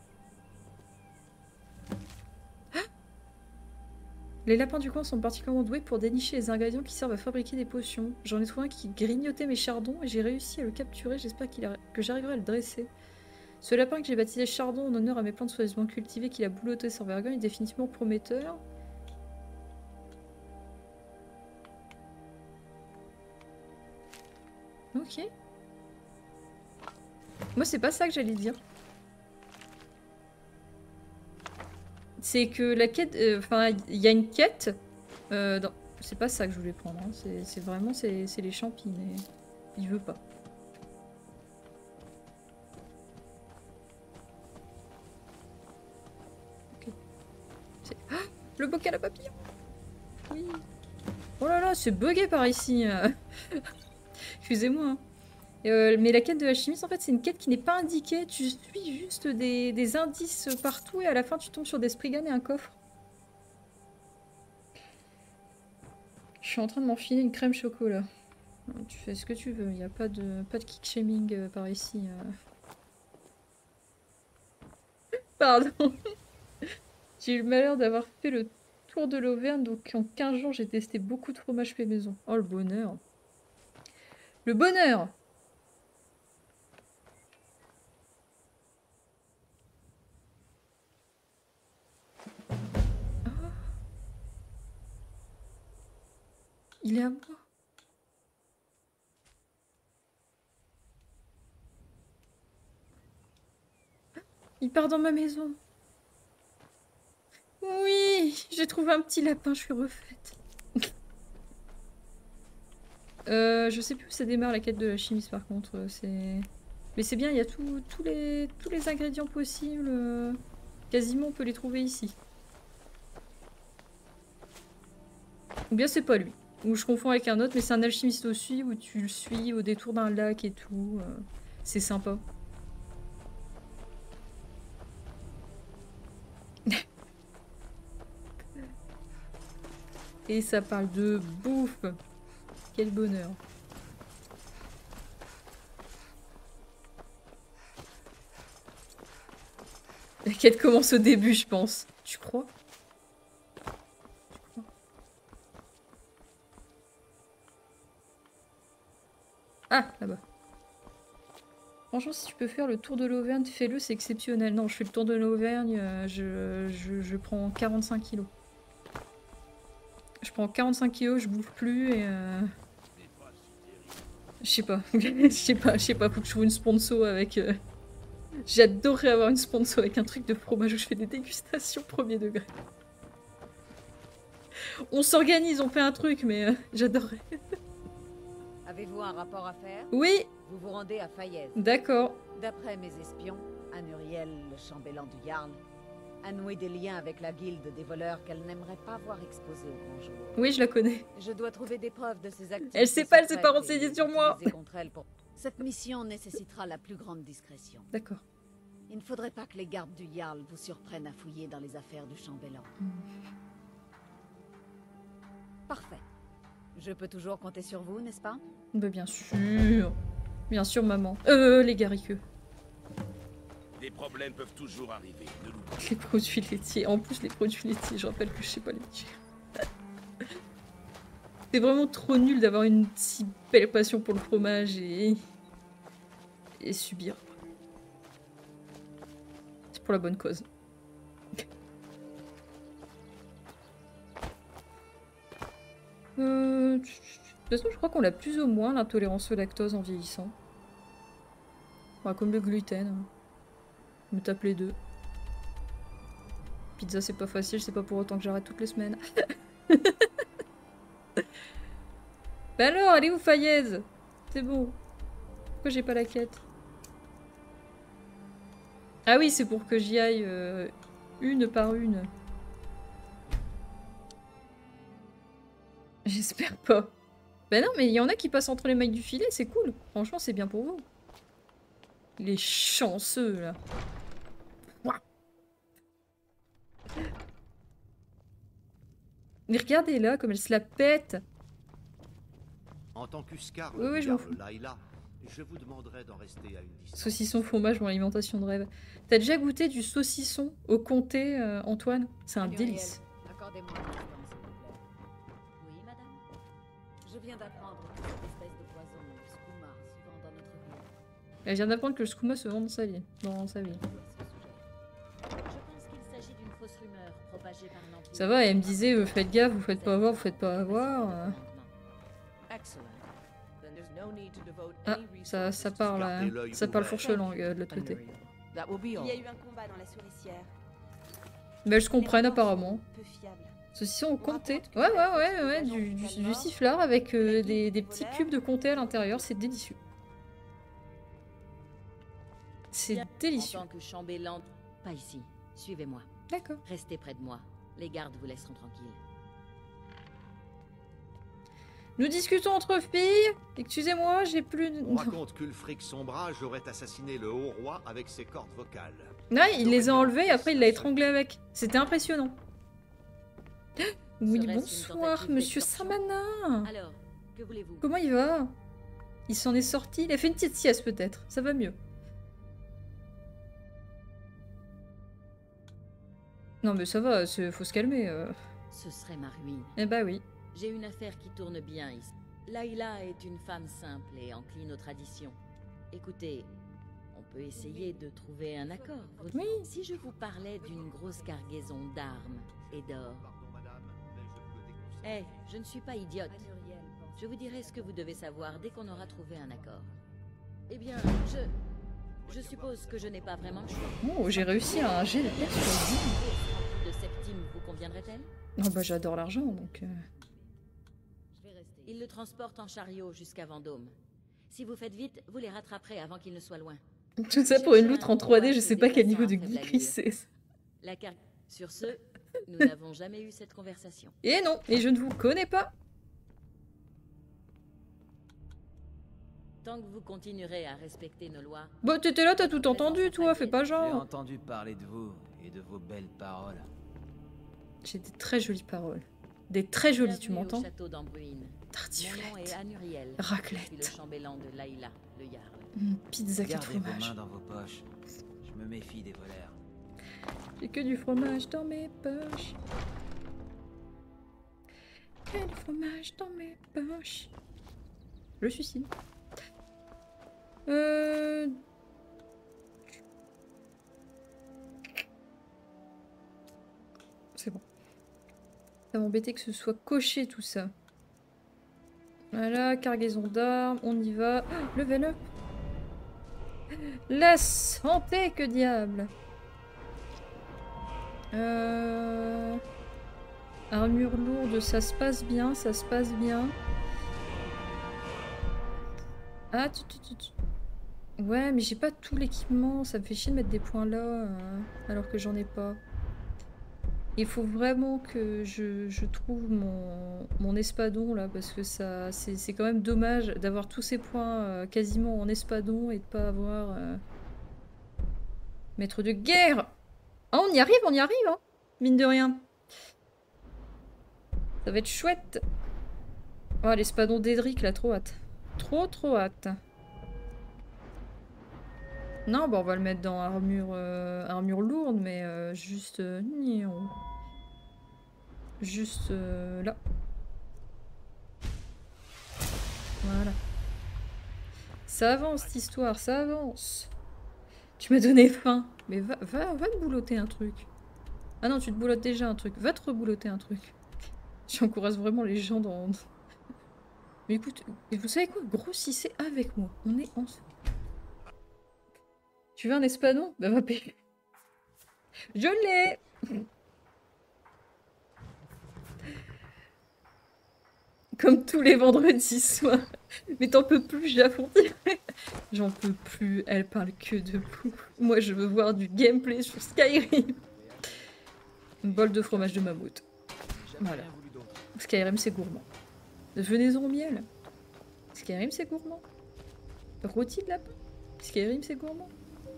Ah, les lapins du coin sont particulièrement doués pour dénicher les ingrédients qui servent à fabriquer des potions. J'en ai trouvé un qui grignotait mes chardons et j'ai réussi à le capturer. J'espère qu'il a... que j'arriverai à le dresser. Ce lapin que j'ai baptisé Chardon en honneur à mes plantes soigneusement cultivées qu'il a boulotté sans vergogne est définitivement prometteur. Ok. Moi, c'est pas ça que j'allais dire. C'est que la quête... Enfin, euh, il y a une quête. Euh, dans... C'est pas ça que je voulais prendre. Hein. C'est vraiment... C'est les champis, mais... Il veut pas. Ok. Ah, le bocal à papillon. Oui. Oh là là, c'est bugué par ici. Excusez-moi. Hein. Euh, mais la quête de l'alchimiste, en fait, c'est une quête qui n'est pas indiquée. Tu suis juste des, des indices partout et à la fin, tu tombes sur des spriggans et un coffre. Je suis en train de m'enfiler une crème chocolat. Tu fais ce que tu veux. Il n'y a pas de, pas de kick shaming euh, par ici. Euh... Pardon. J'ai eu le malheur d'avoir fait le tour de l'Auvergne. Donc en quinze jours, j'ai testé beaucoup de fromage fait maison. Oh, le bonheur. Le bonheur. Il est à moi. Il part dans ma maison. Oui, j'ai trouvé un petit lapin, je suis refaite. euh, je sais plus où ça démarre la quête de la chimiste par contre. C'est... Mais c'est bien, il y a tout, tous les, tous les ingrédients possibles. Quasiment on peut les trouver ici. Ou bien c'est pas lui. Ou je confonds avec un autre, mais c'est un alchimiste aussi où tu le suis au détour d'un lac et tout. C'est sympa. Et ça parle de bouffe. Quel bonheur. La quête commence au début, je pense. Tu crois? Tu crois? Ah, là-bas. Franchement, si tu peux faire le tour de l'Auvergne, fais-le, c'est exceptionnel. Non, je fais le tour de l'Auvergne, euh, je, je, je prends quarante-cinq kilos. Je prends quarante-cinq kilos, je bouffe plus et... Euh... Je sais pas. Je sais pas, je sais pas, faut que je trouve une sponsor avec... Euh... J'adorerais avoir une sponsor avec un truc de fromage où je fais des dégustations premier degré. On s'organise, on fait un truc, mais euh, j'adorerais. Avez-vous un rapport à faire? Oui. Vous vous rendez à Fayez. D'accord. D'après mes espions, Anuriel, le chambellan du Jarl, a noué des liens avec la guilde des voleurs qu'elle n'aimerait pas voir exposée au grand jour. Oui, je la connais. Je dois trouver des preuves de ses activités. Elle sait pas, elle s'est pas renseignée sur moi. Contre elle pour... Cette mission nécessitera la plus grande discrétion. D'accord. Il ne faudrait pas que les gardes du Jarl vous surprennent à fouiller dans les affaires du chambellan. Mm. Parfait. Je peux toujours compter sur vous, n'est-ce pas? Bah bien sûr. Bien sûr, maman. Euh, les garriqueux. Des problèmes peuvent toujours arriver, ne l'oubliez pas. Les produits laitiers. En plus, les produits laitiers, je rappelle que je sais pas les dire. C'est vraiment trop nul d'avoir une si belle passion pour le fromage et... et subir. C'est pour la bonne cause. euh... De toute façon, je crois qu'on a plus ou moins l'intolérance au lactose en vieillissant. Ouais, comme le gluten. Je me tape les deux. Pizza, c'est pas facile, c'est pas pour autant que j'arrête toutes les semaines. Bah alors, allez où Fayez? C'est bon. Pourquoi j'ai pas la quête? Ah oui, c'est pour que j'y aille euh, une par une. J'espère pas. Bah non, mais il y en a qui passent entre les mailles du filet, c'est cool. Franchement, c'est bien pour vous. Les chanceux, là. Ouah. Mais regardez là, comme elle se la pète. En tant qu'Uscar, oui, oui, je m'en fous. Laïla, je vous demanderai d'en rester à une distance. Saucisson, fromage, mon alimentation de rêve. T'as déjà goûté du saucisson au comté, euh, Antoine? C'est un délice. Accordez-moi un instant, s'il vous plaît. Oui, madame? Je viens d'apprendre que cette espèce de poison, le skouma, se vend dans notre ville. Elle vient d'apprendre que le skouma se vend dans sa ville. Dans sa ville. Je pense qu'il s'agit d'une fausse rumeur propagée par un empire. Ça va, elle me disait, euh, faites gaffe, vous faites pas avoir, vous faites pas avoir. Euh... Ah, ça, ça parle, euh, ça parle fourche-langue euh, de l'autre côté. Il y a eu un combat dans la souricière. Mais elles se comprennent apparemment. Saucisson au comté. Ouais, ouais, ouais, ouais, du, du, du sifflard avec euh, des, des petits cubes de comté à l'intérieur, c'est délicieux. C'est délicieux. En tant que chambellan... Pas ici. Suivez-moi. D'accord. Restez près de moi. Les gardes vous laisseront tranquille. Nous discutons entre filles. Excusez-moi, j'ai plus de... On raconte qu'Ulfric Sombrage aurait assassiné le haut roi avec ses cordes vocales. Ouais, il les a enlevées et après il l'a étranglé avec. C'était impressionnant. Oui, bonsoir, monsieur Samana. Alors, que voulez-vous? Comment il va? Il s'en est sorti. Il a fait une petite sieste peut-être. Ça va mieux. Non mais ça va, faut se calmer. Euh... Ce serait ma ruine. Eh bah oui. J'ai une affaire qui tourne bien ici. Laïla est une femme simple et encline aux traditions. Écoutez, on peut essayer de trouver un accord. Oui. Si je vous parlais d'une grosse cargaison d'armes et d'or. Eh, hey, je ne suis pas idiote. Je vous dirai ce que vous devez savoir dès qu'on aura trouvé un accord. Eh bien, je... Je suppose que je n'ai pas vraiment le choix. Oh, j'ai réussi à un jet de persuasion. De Septime vous conviendrait-elle? Non, bah j'adore l'argent, donc... Euh... Ils le transportent en chariot jusqu'à Vendôme. Si vous faites vite, vous les rattraperez avant qu'ils ne soient loin. Tout ça pour une loutre en trois D, je sais pas quel niveau de geekerie c'est. La carte... Sur ce, nous n'avons jamais eu cette conversation. Et non, et je ne vous connais pas. Tant que vous continuerez à respecter nos lois... Bah t'étais là, t'as tout entendu, toi, fais pas J'ai genre. entendu parler de vous et de vos belles paroles. J'ai des très jolies paroles. Des très jolies, tu Bienvenue m'entends? au château d'Ambruine. Tartiflette. Mon nom est Anuriel. Raclette. Je suis le chambellan de Laïla, le Jarl. Mmh, pizza quatre Gardez vos fromages. mains dans vos poches. Je me méfie des voleurs. J'ai que du fromage dans mes poches. Que du fromage dans mes poches. Le suicide. Euh... C'est bon. Ça m'embêtait que ce soit coché tout ça. Voilà, cargaison d'armes, on y va. Oh, level up. La santé, que diable. Euh... Armure lourde, ça se passe bien, ça se passe bien. Ah, tu, tu, tu, tu. Ouais, mais j'ai pas tout l'équipement, ça me fait chier de mettre des points là, euh, alors que j'en ai pas. Il faut vraiment que je, je trouve mon, mon espadon là, parce que ça c'est quand même dommage d'avoir tous ces points euh, quasiment en espadon et de pas avoir... Euh... Maître de guerre. Ah, on y arrive, on y arrive, hein, mine de rien. Ça va être chouette. Oh, l'espadon d'Edric là, trop hâte. Trop trop hâte. Non, bah on va le mettre dans armure, euh, armure lourde, mais euh, juste... Euh, juste euh, là. Voilà. Ça avance cette histoire, ça avance. Tu m'as donné faim. Mais va, va, va te boulotter un truc. Ah non, tu te boulottes déjà un truc. Va te reboulotter un truc. J'encourage vraiment les gens dans... Mais écoute, vous savez quoi? Grossissez avec moi. On est ensemble. Tu veux un espadon? Bah va payer. Je l'ai. Comme tous les vendredis soirs. Mais t'en peux plus, j'affronte. J'en peux plus, elle parle que de vous. Moi je veux voir du gameplay sur Skyrim. Un bol de fromage de mammouth. Voilà. Skyrim c'est gourmand. Venez-en au miel. Skyrim c'est gourmand. Rôti de lapin. Skyrim c'est gourmand.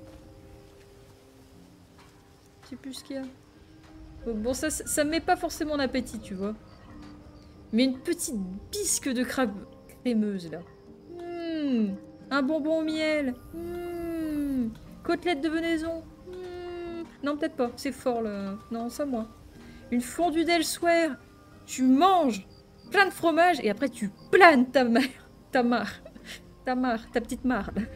Je sais plus ce qu'il y a. Bon, ça, ça me met pas forcément en appétit, tu vois. Mais une petite bisque de crabe crémeuse, là. Mmh, un bonbon au miel. Mmh, côtelette de venaison. Mmh, non, peut-être pas. C'est fort, là. Non, ça, moi. Une fondue d'Elsewhere. Tu manges plein de fromage et après, tu planes ta mère. Ta mare. Ta mare. Ta petite mare, là.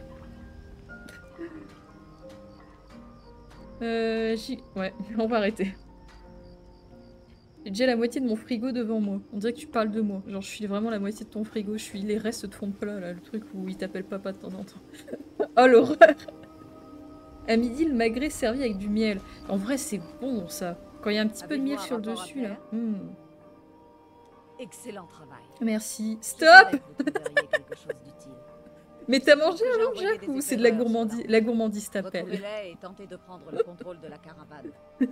Euh, j'y... Ouais, on va arrêter. J'ai déjà la moitié de mon frigo devant moi. On dirait que tu parles de moi. Genre, je suis vraiment la moitié de ton frigo. Je suis les restes de fond de plat, là. Le truc où il t'appelle papa de temps en temps. Oh, l'horreur. À midi, le magret servi avec du miel. En vrai, c'est bon, ça. Quand il y a un petit peu de miel sur le dessus, là. Mmh. Excellent travail. Merci. Stop. Mais t'as mangé alors, Jacques, ou c'est de la gourmandise? La gourmandise t'appelle. Retrouvez-les et tentez de prendre le contrôle de la caravane.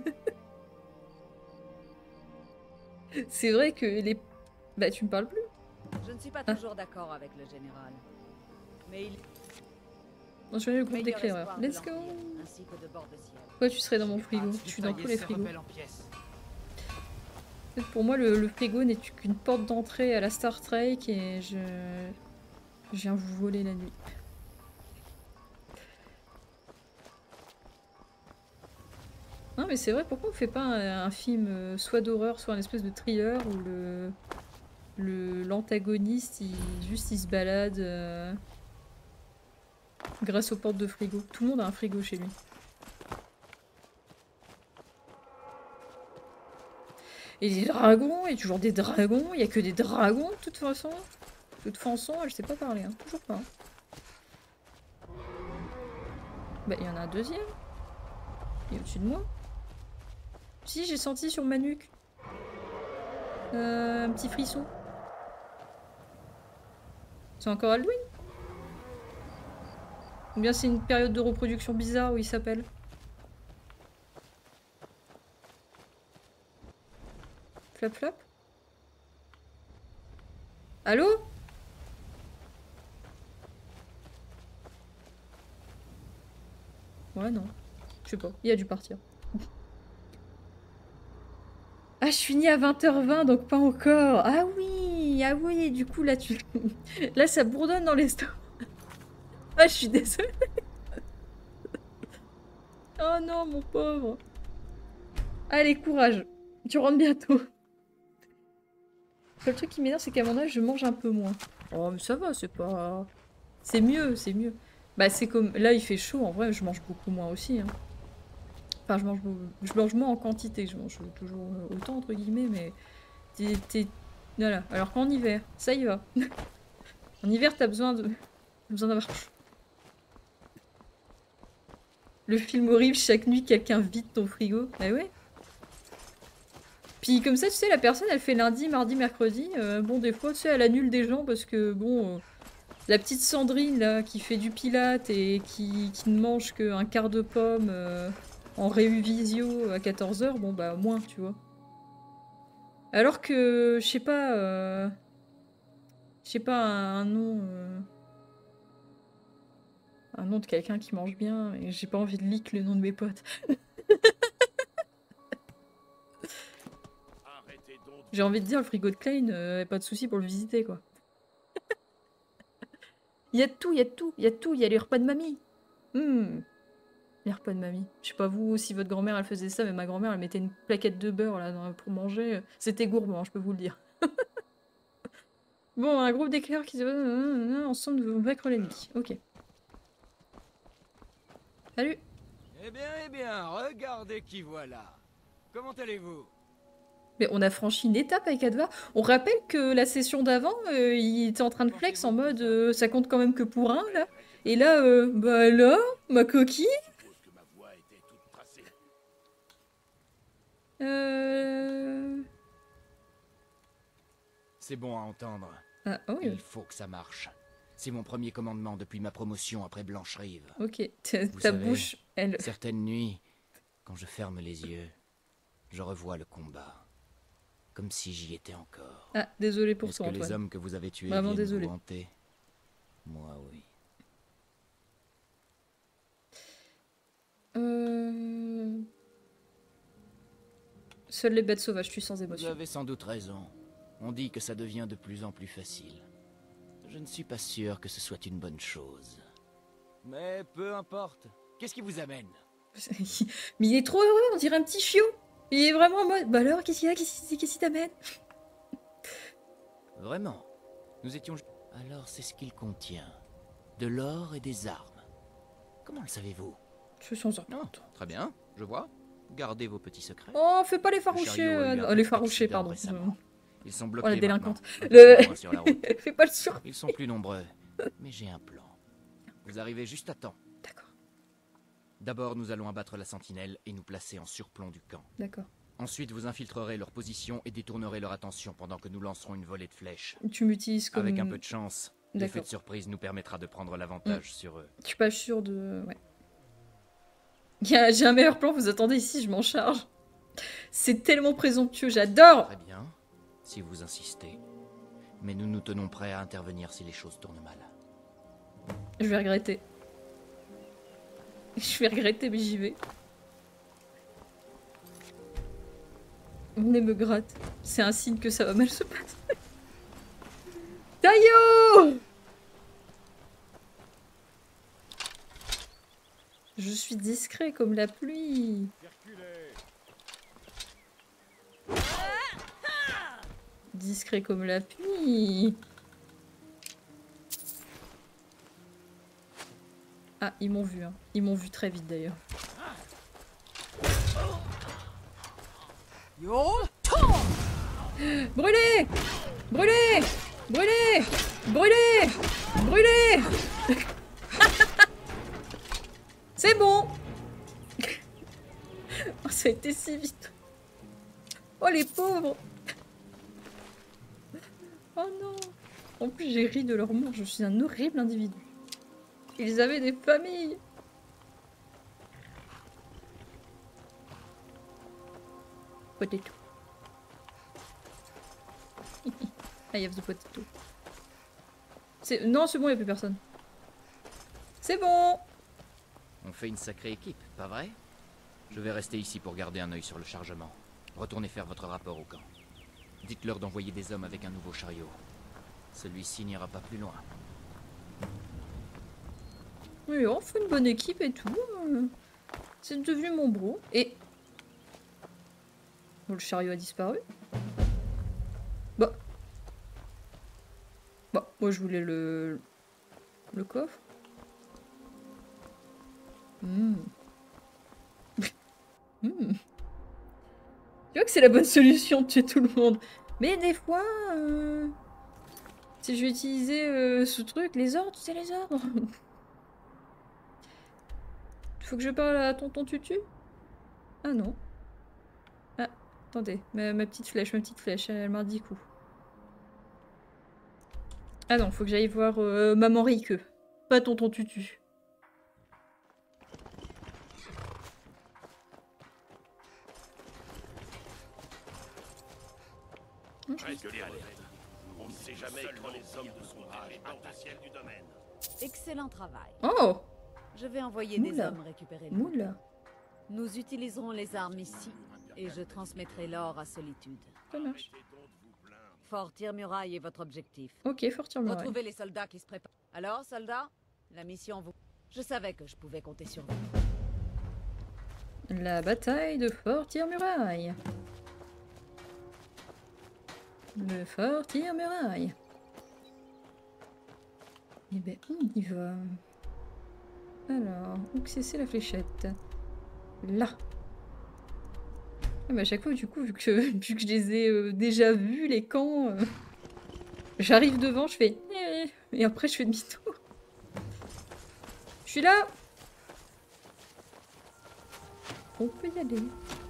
C'est vrai que les... Bah, tu me parles plus. Je ne suis pas Ah. toujours d'accord avec le général. Mais il... On se met le groupe Meilleur d'éclaireurs. espoir de Let's go. l'Empire, ainsi que de bord de ciel. Pourquoi tu serais dans mon frigo? Je suis dans tous les frigos. rebelle en pièces. Pour moi, le, le frigo n'est qu'une porte d'entrée à la Star Trek et je... Je viens vous voler la nuit. Non mais c'est vrai, pourquoi on fait pas un, un film euh, soit d'horreur, soit un espèce de thriller où le le l'antagoniste, il juste il se balade euh, grâce aux portes de frigo. Tout le monde a un frigo chez lui. Et des dragons, il y a toujours des dragons, il y a que des dragons de toute façon. Toute façon, elle sait pas parler, hein. Toujours pas. Hein. Bah, il y en a un deuxième. Il est au-dessus de moi. Si, j'ai senti sur ma nuque. Euh, un petit frisson. C'est encore Halloween? Ou bien c'est une période de reproduction bizarre où il s'appelle? Flap flap? Allô? Ouais, non. Je sais pas. Il a dû partir. Ah, je finis à vingt heures vingt, donc pas encore. Ah oui, ah oui, du coup, là, tu... là, ça bourdonne dans l'estomac. Ah, je suis désolée. Oh non, mon pauvre. Allez, courage. Tu rentres bientôt. Le truc qui m'énerve, c'est qu'à mon âge, je mange un peu moins. Oh, mais ça va, c'est pas... C'est mieux, c'est mieux. Bah, c'est comme... Là, il fait chaud, en vrai, je mange beaucoup moins aussi. Hein. Enfin, je mange, je mange moins en quantité. Je mange toujours autant, entre guillemets, mais... T'es... t'es... Voilà. Alors qu'en hiver, ça y va. En hiver, t'as besoin de... T'as besoin d'avoir chaud. Le film horrible, chaque nuit, quelqu'un vide ton frigo. Bah ouais. Puis comme ça, tu sais, la personne, elle fait lundi, mardi, mercredi. Euh, bon, des fois, tu sais, elle annule des gens parce que, bon... Euh, la petite Sandrine, là, qui fait du pilate et qui, qui ne mange qu'un quart de pomme euh, en réuvisio à quatorze heures, bon, bah, moins, tu vois. Alors que, je sais pas... Euh, je sais pas, un, un nom... Euh, un nom de quelqu'un qui mange bien, et j'ai pas envie de leak le nom de mes potes. J'ai envie de dire, le frigo de Klein, euh, pas de souci pour le visiter, quoi. Il y a de tout, il y a de tout, il y a de tout, il y a les repas de mamie. Mmh. Les repas de mamie. Je sais pas vous si votre grand-mère elle faisait ça, mais ma grand-mère elle mettait une plaquette de beurre là dans, pour manger. C'était gourmand, hein, je peux vous le dire. Bon, un groupe d'éclairs qui se... Ensemble, nous devons vaincre l'ennemi. Ok. Salut. Eh bien, eh bien, regardez qui voilà. Comment allez-vous? Mais on a franchi une étape avec Advar. On rappelle que la session d'avant, euh, il était en train de flex en mode euh, ça compte quand même que pour un, là. Et là, euh, bah là, ma coquille. Euh... C'est bon à entendre. Ah, oh oui. Il faut que ça marche. C'est mon premier commandement depuis ma promotion après Blanche-Rive. Ok, ta, ta savez, bouche, elle... Certaines nuits, quand je ferme les yeux, je revois le combat. Comme si j'y étais encore. Ah, désolé pour toi, Antoine. Est-ce que les hommes que vous avez tués viennent vous hanter? Moi, oui. Euh... Seules les bêtes sauvages tuent sans émotion. Vous avez sans doute raison. On dit que ça devient de plus en plus facile. Je ne suis pas sûr que ce soit une bonne chose. Mais peu importe. Qu'est-ce qui vous amène? Mais il est trop heureux, on dirait un petit chiot. Il est vraiment en mode... Bah alors, qu'est-ce qu'il y a? Qu'est-ce qui t'amène? Vraiment? Nous étions... Alors c'est ce qu'il contient. De l'or et des armes. Comment le savez-vous? Je suis en Non, très bien, je vois. Gardez vos petits secrets. Oh, fais pas les farouchés. Euh, les farouchés, pardon. Récemment. Ils sont bloqués. Oh, la délinquante. Le... Sur la route. Fais pas le sur. Ils sont plus nombreux. Mais j'ai un plan. Vous arrivez juste à temps. D'accord. D'abord, nous allons abattre la sentinelle et nous placer en surplomb du camp. D'accord. Ensuite, vous infiltrerez leur position et détournerez leur attention pendant que nous lancerons une volée de flèches. Tu m'utilises comme... Avec un peu de chance, l'effet de surprise nous permettra de prendre l'avantage mmh. sur eux. Je suis pas sûre de... Ouais. J'ai un meilleur plan, vous attendez ici, je m'en charge. C'est tellement présomptueux, j'adore. Très bien, si vous insistez. Mais nous nous tenons prêts à intervenir si les choses tournent mal. Je vais regretter. Je vais regretter, mais j'y vais. Mon nez me gratte. C'est un signe que ça va mal se passer. Taillot! Je suis discret comme la pluie. Discret comme la pluie. Ah, ils m'ont vu, hein. Ils m'ont vu très vite d'ailleurs. Brûlez! Brûlez! Brûlez! Brûlez! Brûlez! C'est bon! Oh, ça a été si vite. Oh les pauvres! Oh non! En plus j'ai ri de leur mort, je suis un horrible individu. Ils avaient des familles! Potato. I have the potato. Non, c'est bon, il n'y a plus personne. C'est bon! On fait une sacrée équipe, pas vrai? Je vais rester ici pour garder un œil sur le chargement. Retournez faire votre rapport au camp. Dites-leur d'envoyer des hommes avec un nouveau chariot. Celui-ci n'ira pas plus loin. Oui, on fait une bonne équipe et tout. C'est devenu mon bro. Et... Oh, le chariot a disparu. Bah... Bah, moi je voulais le... Le coffre. Hmm. hmm. Tu vois que c'est la bonne solution de tuer tout le monde. Mais des fois... Euh... Si je vais utiliser euh, ce truc, les ordres, c'est les ordres. Faut que je parle à tonton Tutu? Ah non. Ah, attendez, ma, ma petite flèche, ma petite flèche, elle, elle m'a dit coup. Ah non, faut que j'aille voir euh, maman Rique, pas tonton Tutu. Reste alerte. On ne sait jamais quand les hommes de sombrage potentiel du domaine. Excellent travail. Oh! Je vais envoyer Moula. des hommes récupérer le Moula. Nous utiliserons les armes ici et je transmettrai l'or à Solitude. Ça marche. Fort Tire-Muraille est votre objectif. Ok, Fort Tire-Muraille. Retrouvez les soldats qui se préparent. Alors, soldats, la mission vous... Je savais que je pouvais compter sur vous. La bataille de Fort Tire-Muraille. Le Fort Tire-Muraille. Eh ben, on y va. Alors, où que c'est la fléchette? Là. Ah bah à chaque fois, du coup, vu que, vu que je les ai euh, déjà vus, les camps, euh, j'arrive devant, je fais... Eh, et après, je fais demi-tour. Je suis là. On peut y aller.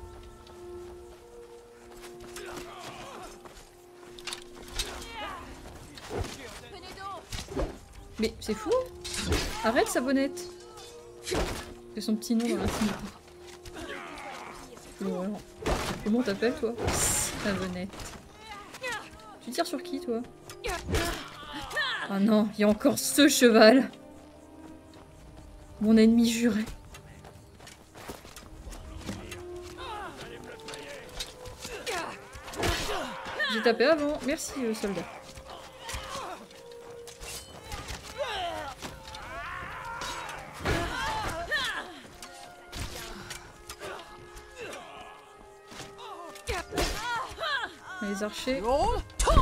Mais c'est fou. Arrête, Savonnette. C'est son petit nom dans l'intimité. Bon, alors. Comment t'appelles, toi? Savonnette. Tu tires sur qui, toi? Ah non, il y a encore ce cheval. Mon ennemi juré. J'ai tapé avant. Merci, le soldat. Les archers. Oh,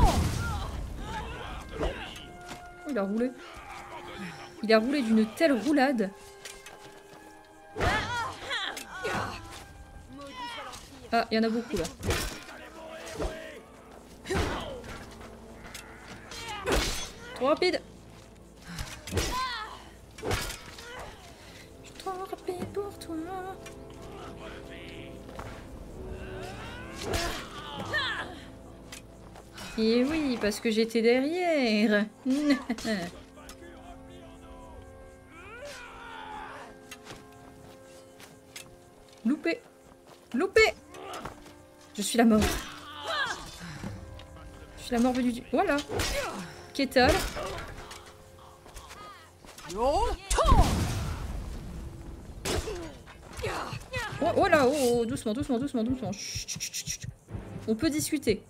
il a roulé. Il a roulé d'une telle roulade. Ah, il y en a beaucoup là. Trop rapide. Je suis trop rapide pour toi. Et oui, parce que j'étais derrière. Loupé. Loupé. Je suis la mort. Je suis la mort venue du... Voilà. Kétal. Oh, oh là, oh, oh, doucement, doucement, doucement, doucement. Chut, chut, chut, chut. On peut discuter.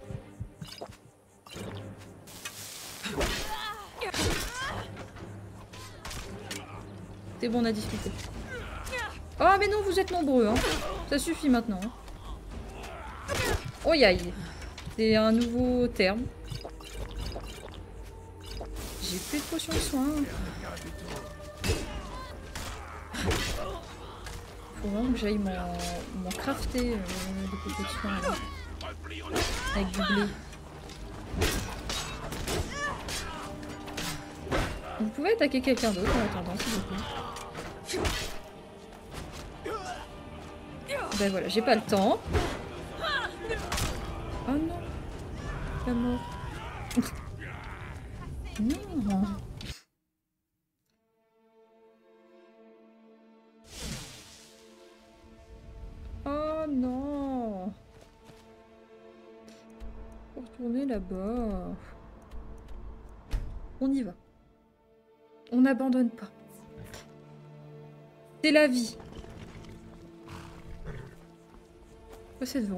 C'est bon, on a discuté. Oh, mais non, vous êtes nombreux, hein. Ça suffit maintenant. Hein. Oh, aïe. C'est un nouveau terme. J'ai plus de potions de soins. Faut vraiment que j'aille m'en crafter euh, des potions de soins. Là. Avec du blé. Vous pouvez attaquer quelqu'un d'autre en attendant, s'il vous plaît. Ben voilà, j'ai pas le temps. Oh non. La mort. Non. Oh non. Faut retourner là-bas. On y va. On n'abandonne pas. C'est la vie. Passez devant.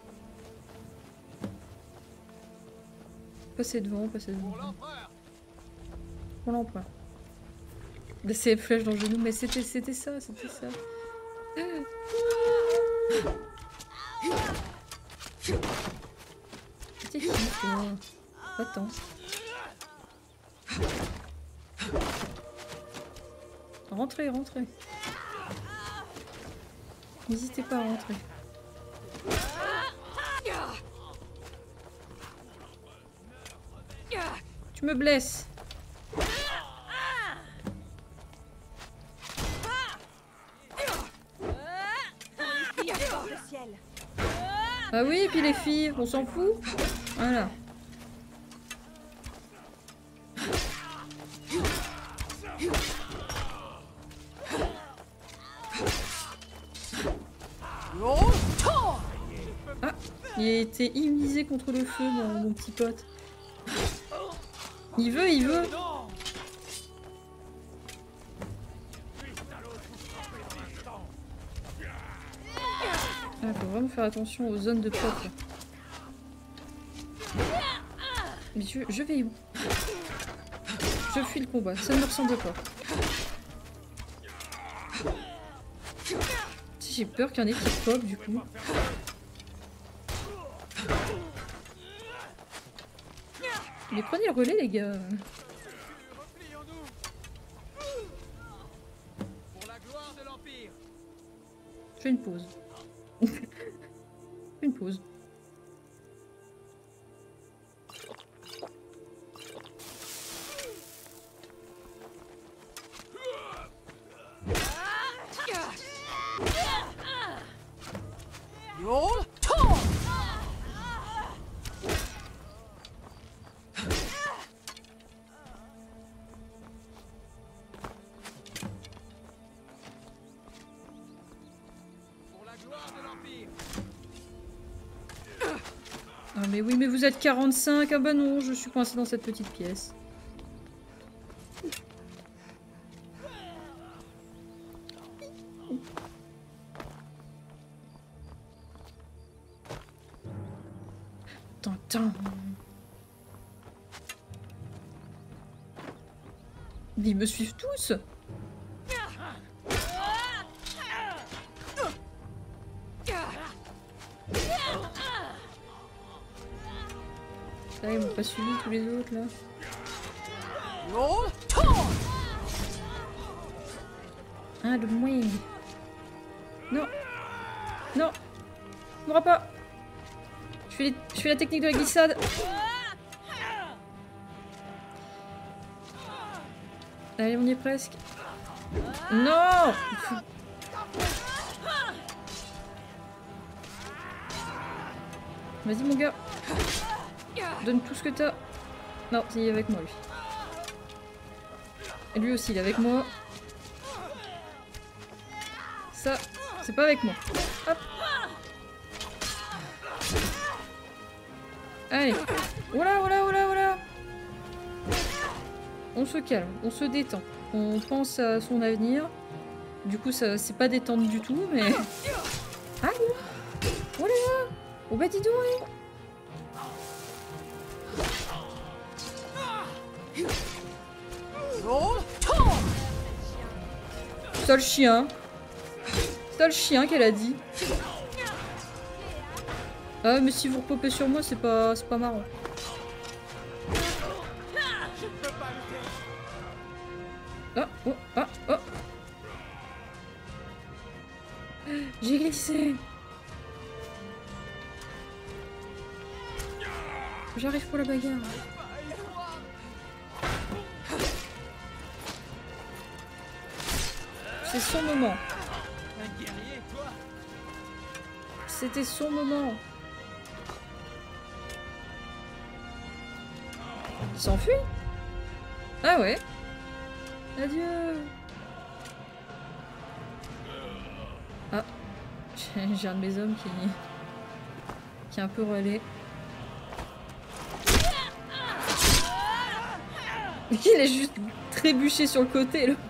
Passez devant, passez devant. Pour l'empereur. C'est flèche dans le genou, mais c'était c'était ça, c'était ça. C'était qui toi? Attends. Rentrez, rentrez. N'hésitez pas à rentrer. Tu me blesses. Ah oui, et puis les filles, on s'en fout. Voilà. Ah, il a été immunisé contre le feu, mon, mon petit pote. Il veut, il veut. Ah, faut vraiment faire attention aux zones de pop. Mais je, je vais où? Je fuis le combat, ça ne me ressemble pas. Si j'ai peur qu'il y en ait qui pop du coup. Mais prenez le relais les gars. Je fais une pause. Une pause. Ah mais oui, mais vous êtes quarante-cinq. Ah bah non, je suis coincée dans cette petite pièce. Tintin. Ils me suivent tous. Là, ils m'ont pas suivi tous les autres là. Ah, le moyen. Non. Non. On n'aura pas. Je fais, les... je fais la technique de la glissade. Allez, on y est presque. Non. Vas-y mon gars. Donne tout ce que t'as. Non, il est avec moi lui. Et lui aussi, il est avec moi. Ça, c'est pas avec moi. Hop. Allez. Voilà, voilà, voilà, voilà. On se calme, on se détend. On pense à son avenir. Du coup, ça c'est pas détente du tout, mais... Ah oui. Voilà. Oh bah dis donc, oui. C'est le chien. C'est le chien qu'elle a dit. Ah mais si vous repopez sur moi, c'est pas c'est pas marrant. Ah oh ah oh. J'ai glissé. J'arrive pour la bagarre. C'est son moment. Un guerrier, toi? C'était son moment. Il s'enfuit? Ah ouais. Adieu. Ah. J'ai un de mes hommes qui... qui est un peu relais. Il est juste trébuché sur le côté, l'autre.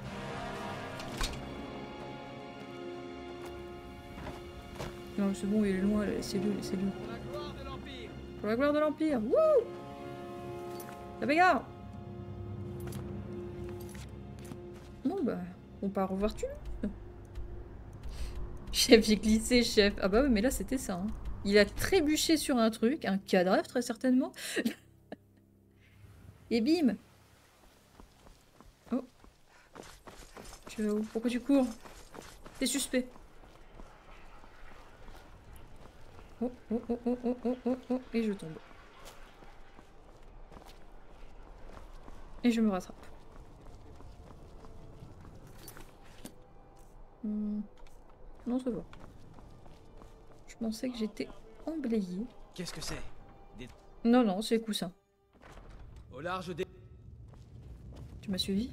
Non, c'est bon, il est loin, laissez-le, laissez-le. Pour la gloire de l'Empire. Wouh! La bagarre! Bon, bah, on part revoir tu. Chef, j'ai glissé, chef. Ah bah oui, mais là, c'était ça. Hein. Il a trébuché sur un truc, un cadavre, très certainement. Et bim! Oh. Tu vas où? Pourquoi tu cours? T'es suspect. Oh, oh, oh, oh, oh, oh, oh, oh, et je tombe. Et je me rattrape. Hmm. Non, ça va. Je pensais que j'étais emblayée. Qu'est-ce que c'est? Des... Non, non, c'est les coussins. Au large des... Tu m'as suivi?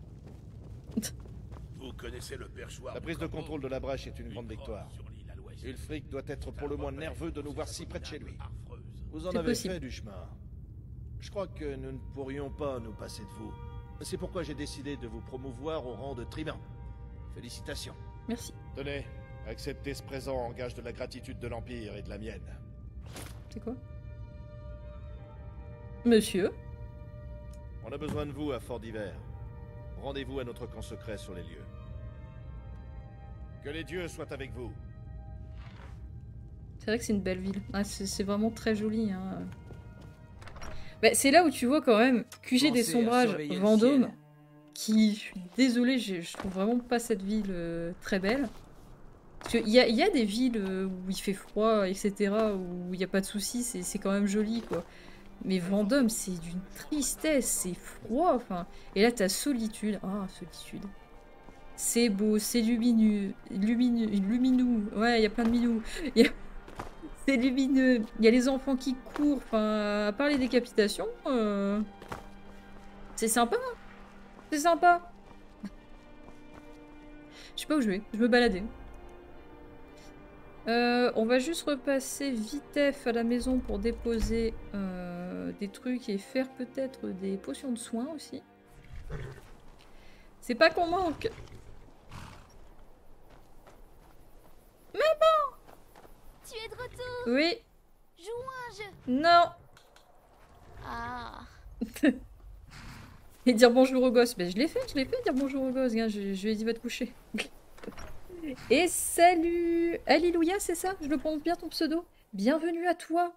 Vous connaissez le perchoir. La prise de contrôle de la brèche est une grande victoire. Ulfric doit être pour le moins nerveux de nous voir si près de chez lui. Vous en avez possible. fait du chemin. Je crois que nous ne pourrions pas nous passer de vous. C'est pourquoi j'ai décidé de vous promouvoir au rang de tribun. Félicitations. Merci. Tenez, acceptez ce présent en gage de la gratitude de l'Empire et de la mienne. C'est quoi? Monsieur? On a besoin de vous à Fort d'Hiver. Rendez-vous à notre camp secret sur les lieux. Que les dieux soient avec vous. C'est vrai que c'est une belle ville. Ah, c'est vraiment très joli. Hein. Bah, c'est là où tu vois quand même Q G des Sombrages, Vendôme, qui, je suis désolée, je trouve vraiment pas cette ville euh, très belle. Parce qu'il y a, y a des villes euh, où il fait froid, et cetera, où il n'y a pas de soucis, c'est quand même joli, quoi. Mais Vendôme, c'est d'une tristesse, c'est froid, enfin. Et là, t'as Solitude. Ah, Solitude. C'est beau, c'est lumineux, lumineux, lumineux. Ouais, il y a plein de minous. Y a... C'est lumineux. Il y a les enfants qui courent. Enfin, à part les décapitations, euh... c'est sympa. C'est sympa. Je sais pas où je vais. Je me baladais. Euh, on va juste repasser vitef à la maison pour déposer euh, des trucs et faire peut-être des potions de soins aussi. C'est pas qu'on manque. Maman! Tu es de retour? Oui. Joue un jeu. Non. Ah. Et dire bonjour au gosse. Ben, je l'ai fait, je l'ai fait, dire bonjour au gosse. Hein. Je, je lui ai dit va te coucher. Et salut! Alléluia, c'est ça? Je le prononce bien ton pseudo? Bienvenue à toi!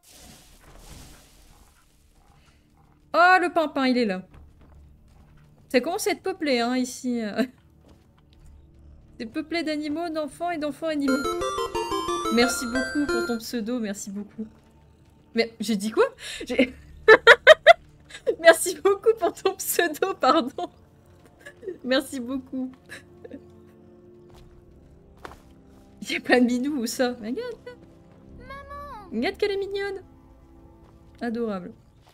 Oh, le pimpin, il est là. Ça commence à être peuplé, hein, ici. C'est peuplé d'animaux, d'enfants et d'enfants animaux. Merci beaucoup pour ton pseudo, merci beaucoup. Mais j'ai dit quoi? J'ai... Merci beaucoup pour ton pseudo, pardon. Merci beaucoup. Il y a plein de minous ou ça? Mais regarde. Maman! Regarde qu'elle est mignonne. Adorable.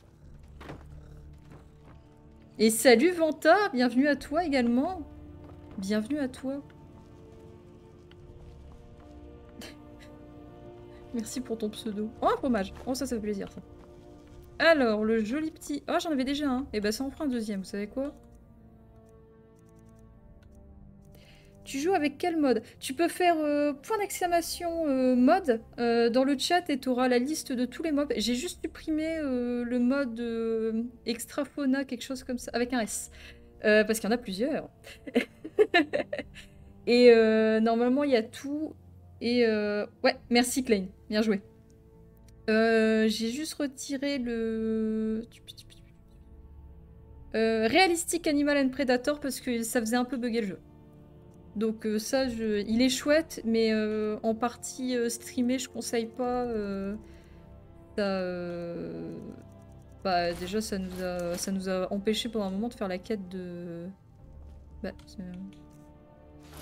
Et salut Vanta, bienvenue à toi également. Bienvenue à toi. Merci pour ton pseudo. Oh, un fromage. Oh, ça, ça fait plaisir, ça. Alors, le joli petit... Oh, j'en avais déjà un. Et bah, ça en fera un deuxième, vous savez quoi? Tu joues avec quel mode? Tu peux faire euh, point d'exclamation euh, mode euh, dans le chat et tu auras la liste de tous les mobs. J'ai juste supprimé euh, le mode euh, extra fauna, quelque chose comme ça, avec un S. Euh, parce qu'il y en a plusieurs. Et euh, normalement, il y a tout. Et euh... ouais, merci Klein, bien joué. Euh, J'ai juste retiré le... Euh, Realistic Animal and Predator parce que ça faisait un peu bugger le jeu. Donc euh, ça, je... il est chouette, mais euh, en partie euh, streamée, je conseille pas. Euh... Ça, euh... Bah déjà, ça nous a, ça nous a empêché pendant un moment de faire la quête de. Bah,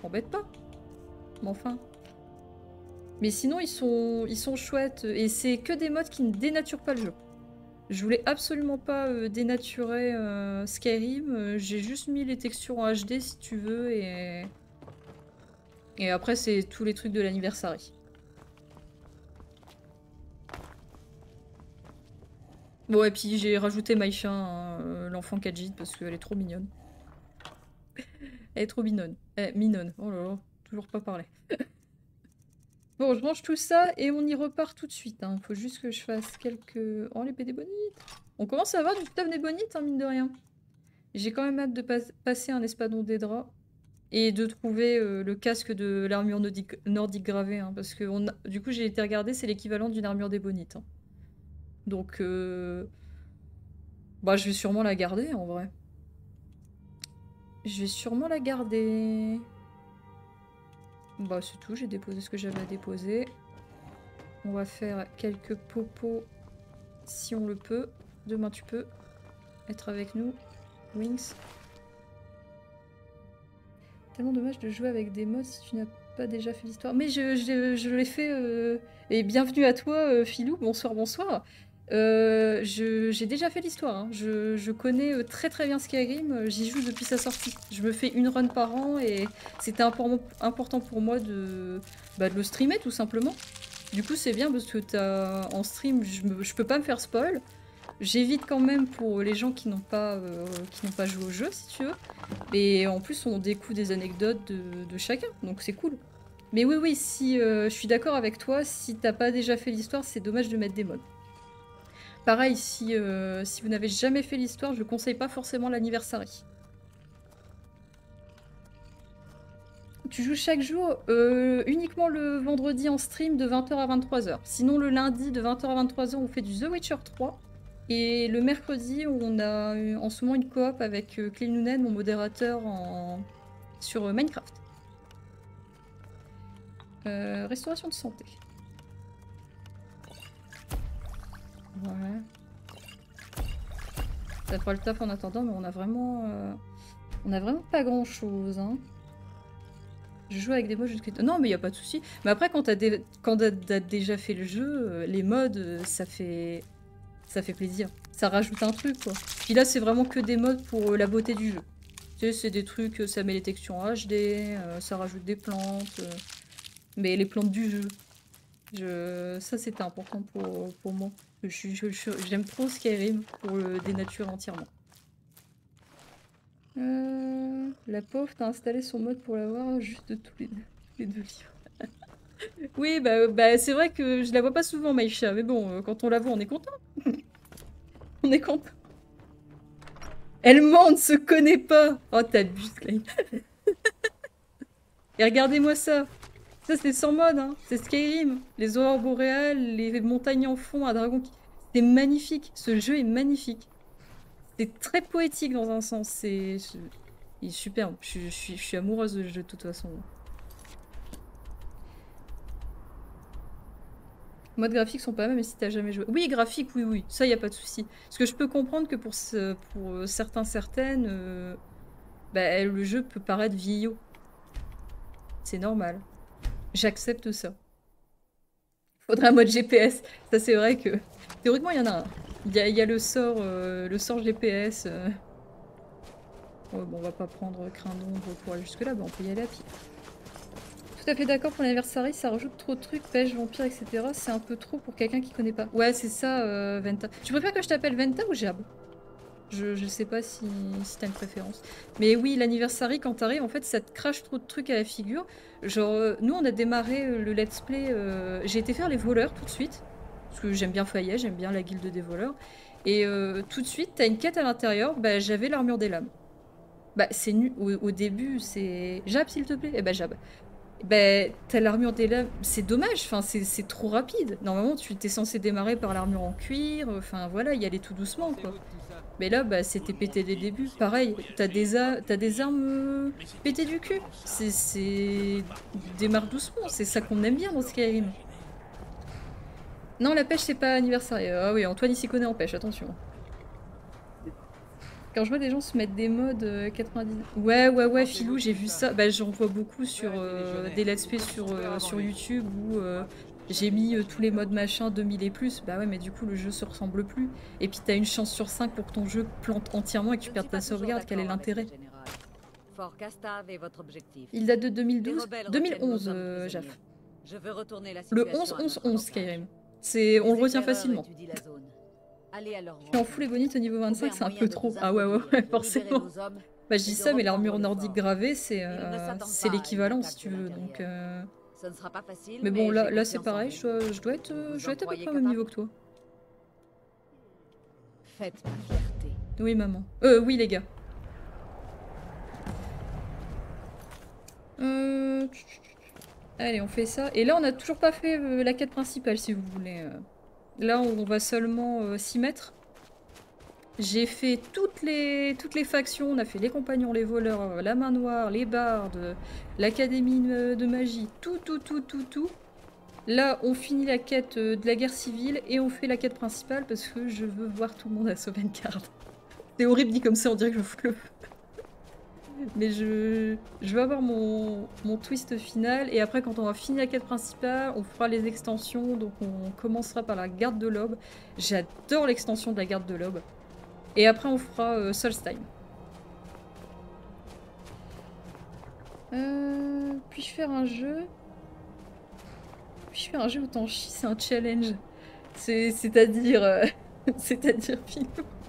M'embête pas. Mais enfin. Mais sinon, ils sont, ils sont chouettes. Et c'est que des modes qui ne dénaturent pas le jeu. Je voulais absolument pas euh, dénaturer euh, Skyrim. Euh, J'ai juste mis les textures en H D si tu veux. Et, et après, c'est tous les trucs de l'anniversary. Bon, et puis j'ai rajouté Maïcha, hein, euh, l'enfant Khajiit, parce qu'elle est trop mignonne. Elle est trop mignonne. Eh, mignonne. Oh là là, toujours pas parler. Bon, je mange tout ça et on y repart tout de suite. Hein. Faut juste que je fasse quelques... Oh, les P D bonites. On commence à avoir du stuff des bonites, hein, mine de rien. J'ai quand même hâte de pas passer un espadon des draps et de trouver euh, le casque de l'armure nordique, nordique gravée. Hein, parce que on a... du coup, j'ai été regarder, c'est l'équivalent d'une armure des bonites. Hein. Donc, euh... bah, je vais sûrement la garder, en vrai. Je vais sûrement la garder. Bah, c'est tout, j'ai déposé ce que j'avais à déposer. On va faire quelques popos, si on le peut. Demain, tu peux être avec nous. Wings. Tellement dommage de jouer avec des mods si tu n'as pas déjà fait l'histoire. Mais je, je, je l'ai fait... Euh... Et bienvenue à toi, euh, Philou. Bonsoir, bonsoir. Euh, j'ai déjà fait l'histoire, hein. je, je connais très très bien Skyrim, j'y joue depuis sa sortie. Je me fais une run par an et c'était impor important pour moi de, bah, de le streamer tout simplement. Du coup c'est bien parce que as, en stream je, me, je peux pas me faire spoil. J'évite quand même pour les gens qui n'ont pas, euh, qui n'ont pas joué au jeu si tu veux. Et en plus on découvre des anecdotes de, de chacun, donc c'est cool. Mais oui oui, si euh, je suis d'accord avec toi, si t'as pas déjà fait l'histoire c'est dommage de mettre des mods. Pareil, si, euh, si vous n'avez jamais fait l'histoire, je ne conseille pas forcément l'anniversary. Tu joues chaque jour, euh, uniquement le vendredi en stream de vingt heures à vingt-trois heures. Sinon le lundi de vingt heures à vingt-trois heures, on fait du The Witcher trois. Et le mercredi, on a en ce moment une coop avec euh, Clé Noonan, mon modérateur en... sur euh, Minecraft. Euh, restauration de santé. Voilà. Ça fera le taf en attendant, mais on a vraiment... Euh... On a vraiment pas grand chose, hein. Je joue avec des mods jusqu'à... Non, mais y a pas de souci. Mais après, quand t'as dé... t'as déjà fait le jeu, les mods, ça fait... Ça fait plaisir. Ça rajoute un truc, quoi. Puis là, c'est vraiment que des mods pour la beauté du jeu. Tu sais, c'est des trucs, ça met les textures en H D, euh, ça rajoute des plantes... Euh... Mais les plantes du jeu. Je... Ça, c'était important pour, pour moi. J'aime je, je, je, trop Skyrim pour le dénaturer entièrement. Euh, la pauvre, t'as installé son mode pour l'avoir juste de tous les, les deux livres. Oui, bah, bah c'est vrai que je la vois pas souvent, Maïcha, mais bon, quand on la voit, on est content. On est content. Elle ment, on ne se connaît pas. Oh, t'abuses, Clay. Et regardez-moi ça. Ça, c'est sans mode, hein. C'est Skyrim. Les aurores boréales, les montagnes en fond, un dragon qui... C'est magnifique. Ce jeu est magnifique. C'est très poétique dans un sens. C'est... Il est superbe. Je, je, suis, je suis amoureuse de ce jeu de toute façon. Modes graphiques sont pas mêmes, mais si t'as jamais joué... Oui, graphique, oui, oui. Ça, y a pas de souci. Parce que je peux comprendre que pour, ce, pour certains, certaines, euh, bah, le jeu peut paraître vieillot. C'est normal. J'accepte ça. Faudrait un mode G P S. Ça, c'est vrai que... Théoriquement, il y en a un. Il y a, il y a le sort, euh, le sort G P S. Euh... Ouais, bon, on va pas prendre crin d'ombre pour aller jusque-là. Bah, on peut y aller à pied. Tout à fait d'accord pour l'anniversary. Ça rajoute trop de trucs. Pêche, vampire, et cetera. C'est un peu trop pour quelqu'un qui connaît pas. Ouais, c'est ça, euh, Venta. Tu préfères que je t'appelle Venta ou Jab? Je, je sais pas si, si t'as une préférence. Mais oui, l'anniversary, quand t'arrives, en fait, ça te crache trop de trucs à la figure. Genre, euh, nous, on a démarré euh, le let's play... Euh, j'ai été faire les voleurs tout de suite. Parce que j'aime bien Fayet, j'aime bien la guilde des voleurs. Et euh, tout de suite, t'as une quête à l'intérieur. Bah, j'avais l'armure des lames. Bah, c'est nul. Au, au début, c'est... Jab, s'il te plaît? Eh bah, Jab. Bah, t'as l'armure des lames. C'est dommage, enfin, c'est trop rapide. Normalement, tu t'es censé démarrer par l'armure en cuir. Enfin, voilà, y aller tout doucement, quoi. Mais là, bah, c'était pété dès le début. Pareil, t'as des, a t'as des armes euh, pétées du cul. C'est... Démarre doucement, c'est ça qu'on aime bien dans Skyrim. Non, la pêche, c'est pas anniversaire. Ah oui, Antoine, il s'y connaît en pêche, attention. Quand je vois des gens se mettre des modes euh, quatre-vingt-dix... Ouais, ouais, ouais, Philou, j'ai vu ça. Bah, j'en vois beaucoup sur euh, des let's play sur, euh, sur YouTube où euh, j'ai mis euh, tous les modes machin deux mille et plus. Bah ouais, mais du coup, le jeu se ressemble plus. Et puis, t'as une chance sur cinq pour que ton jeu plante entièrement et que tu perdes ta sauvegarde. Quel est l'intérêt? Fort Castav est votre objectif. Il date de deux mille douze, deux mille onze, euh, Jaf. Je veux retourner la Le situation onze à onze notre onze avantage. Skyrim. C'est, on le Les retient éclaireurs facilement. étudient la zone. Allez à leur Je suis en full rencontre. ébonite au niveau vingt-cinq, Trouvez c'est un moyen peu de trop. vous Ah ouais, ouais, introduire, ouais, de forcément. libérer nos hommes Bah, je dis et de ça, mais reprendre l'armure le nordique fort. gravée, c'est Ils ne euh, s'attendent c'est pas à l'équivalent une si attaque tu de veux. l'intérieur. Donc, euh, Ce ne sera pas facile, mais bon, là, j'ai là c'est confiance en pareil. vous. Je dois, je dois être, euh, Vous je dois en être à peu croyez près au même capable niveau que toi. Faites ma fierté. Oui, maman. Euh, oui, les gars. Euh... Allez, on fait ça. Et là, on n'a toujours pas fait euh, la quête principale, si vous voulez. euh. Là, on va seulement euh, s'y mettre. J'ai fait toutes les, toutes les factions. On a fait les compagnons, les voleurs, euh, la main noire, les bardes, l'académie de, de magie. Tout, tout, tout, tout, tout. Là, on finit la quête euh, de la guerre civile et on fait la quête principale parce que je veux voir tout le monde à Sovngarde. C'est horrible dit comme ça, on dirait que je fous le feu. Mais je, je veux avoir mon, mon twist final. Et après, quand on aura fini la quête principale, on fera les extensions. Donc on commencera par la garde de l'Aube. J'adore l'extension de la garde de l'Aube. Et après, on fera euh, Solstheim. Euh, puis-je faire un jeu Puis-je faire un jeu où t'en chies? C'est un challenge. C'est-à-dire... Euh, c'est-à-dire, Philou.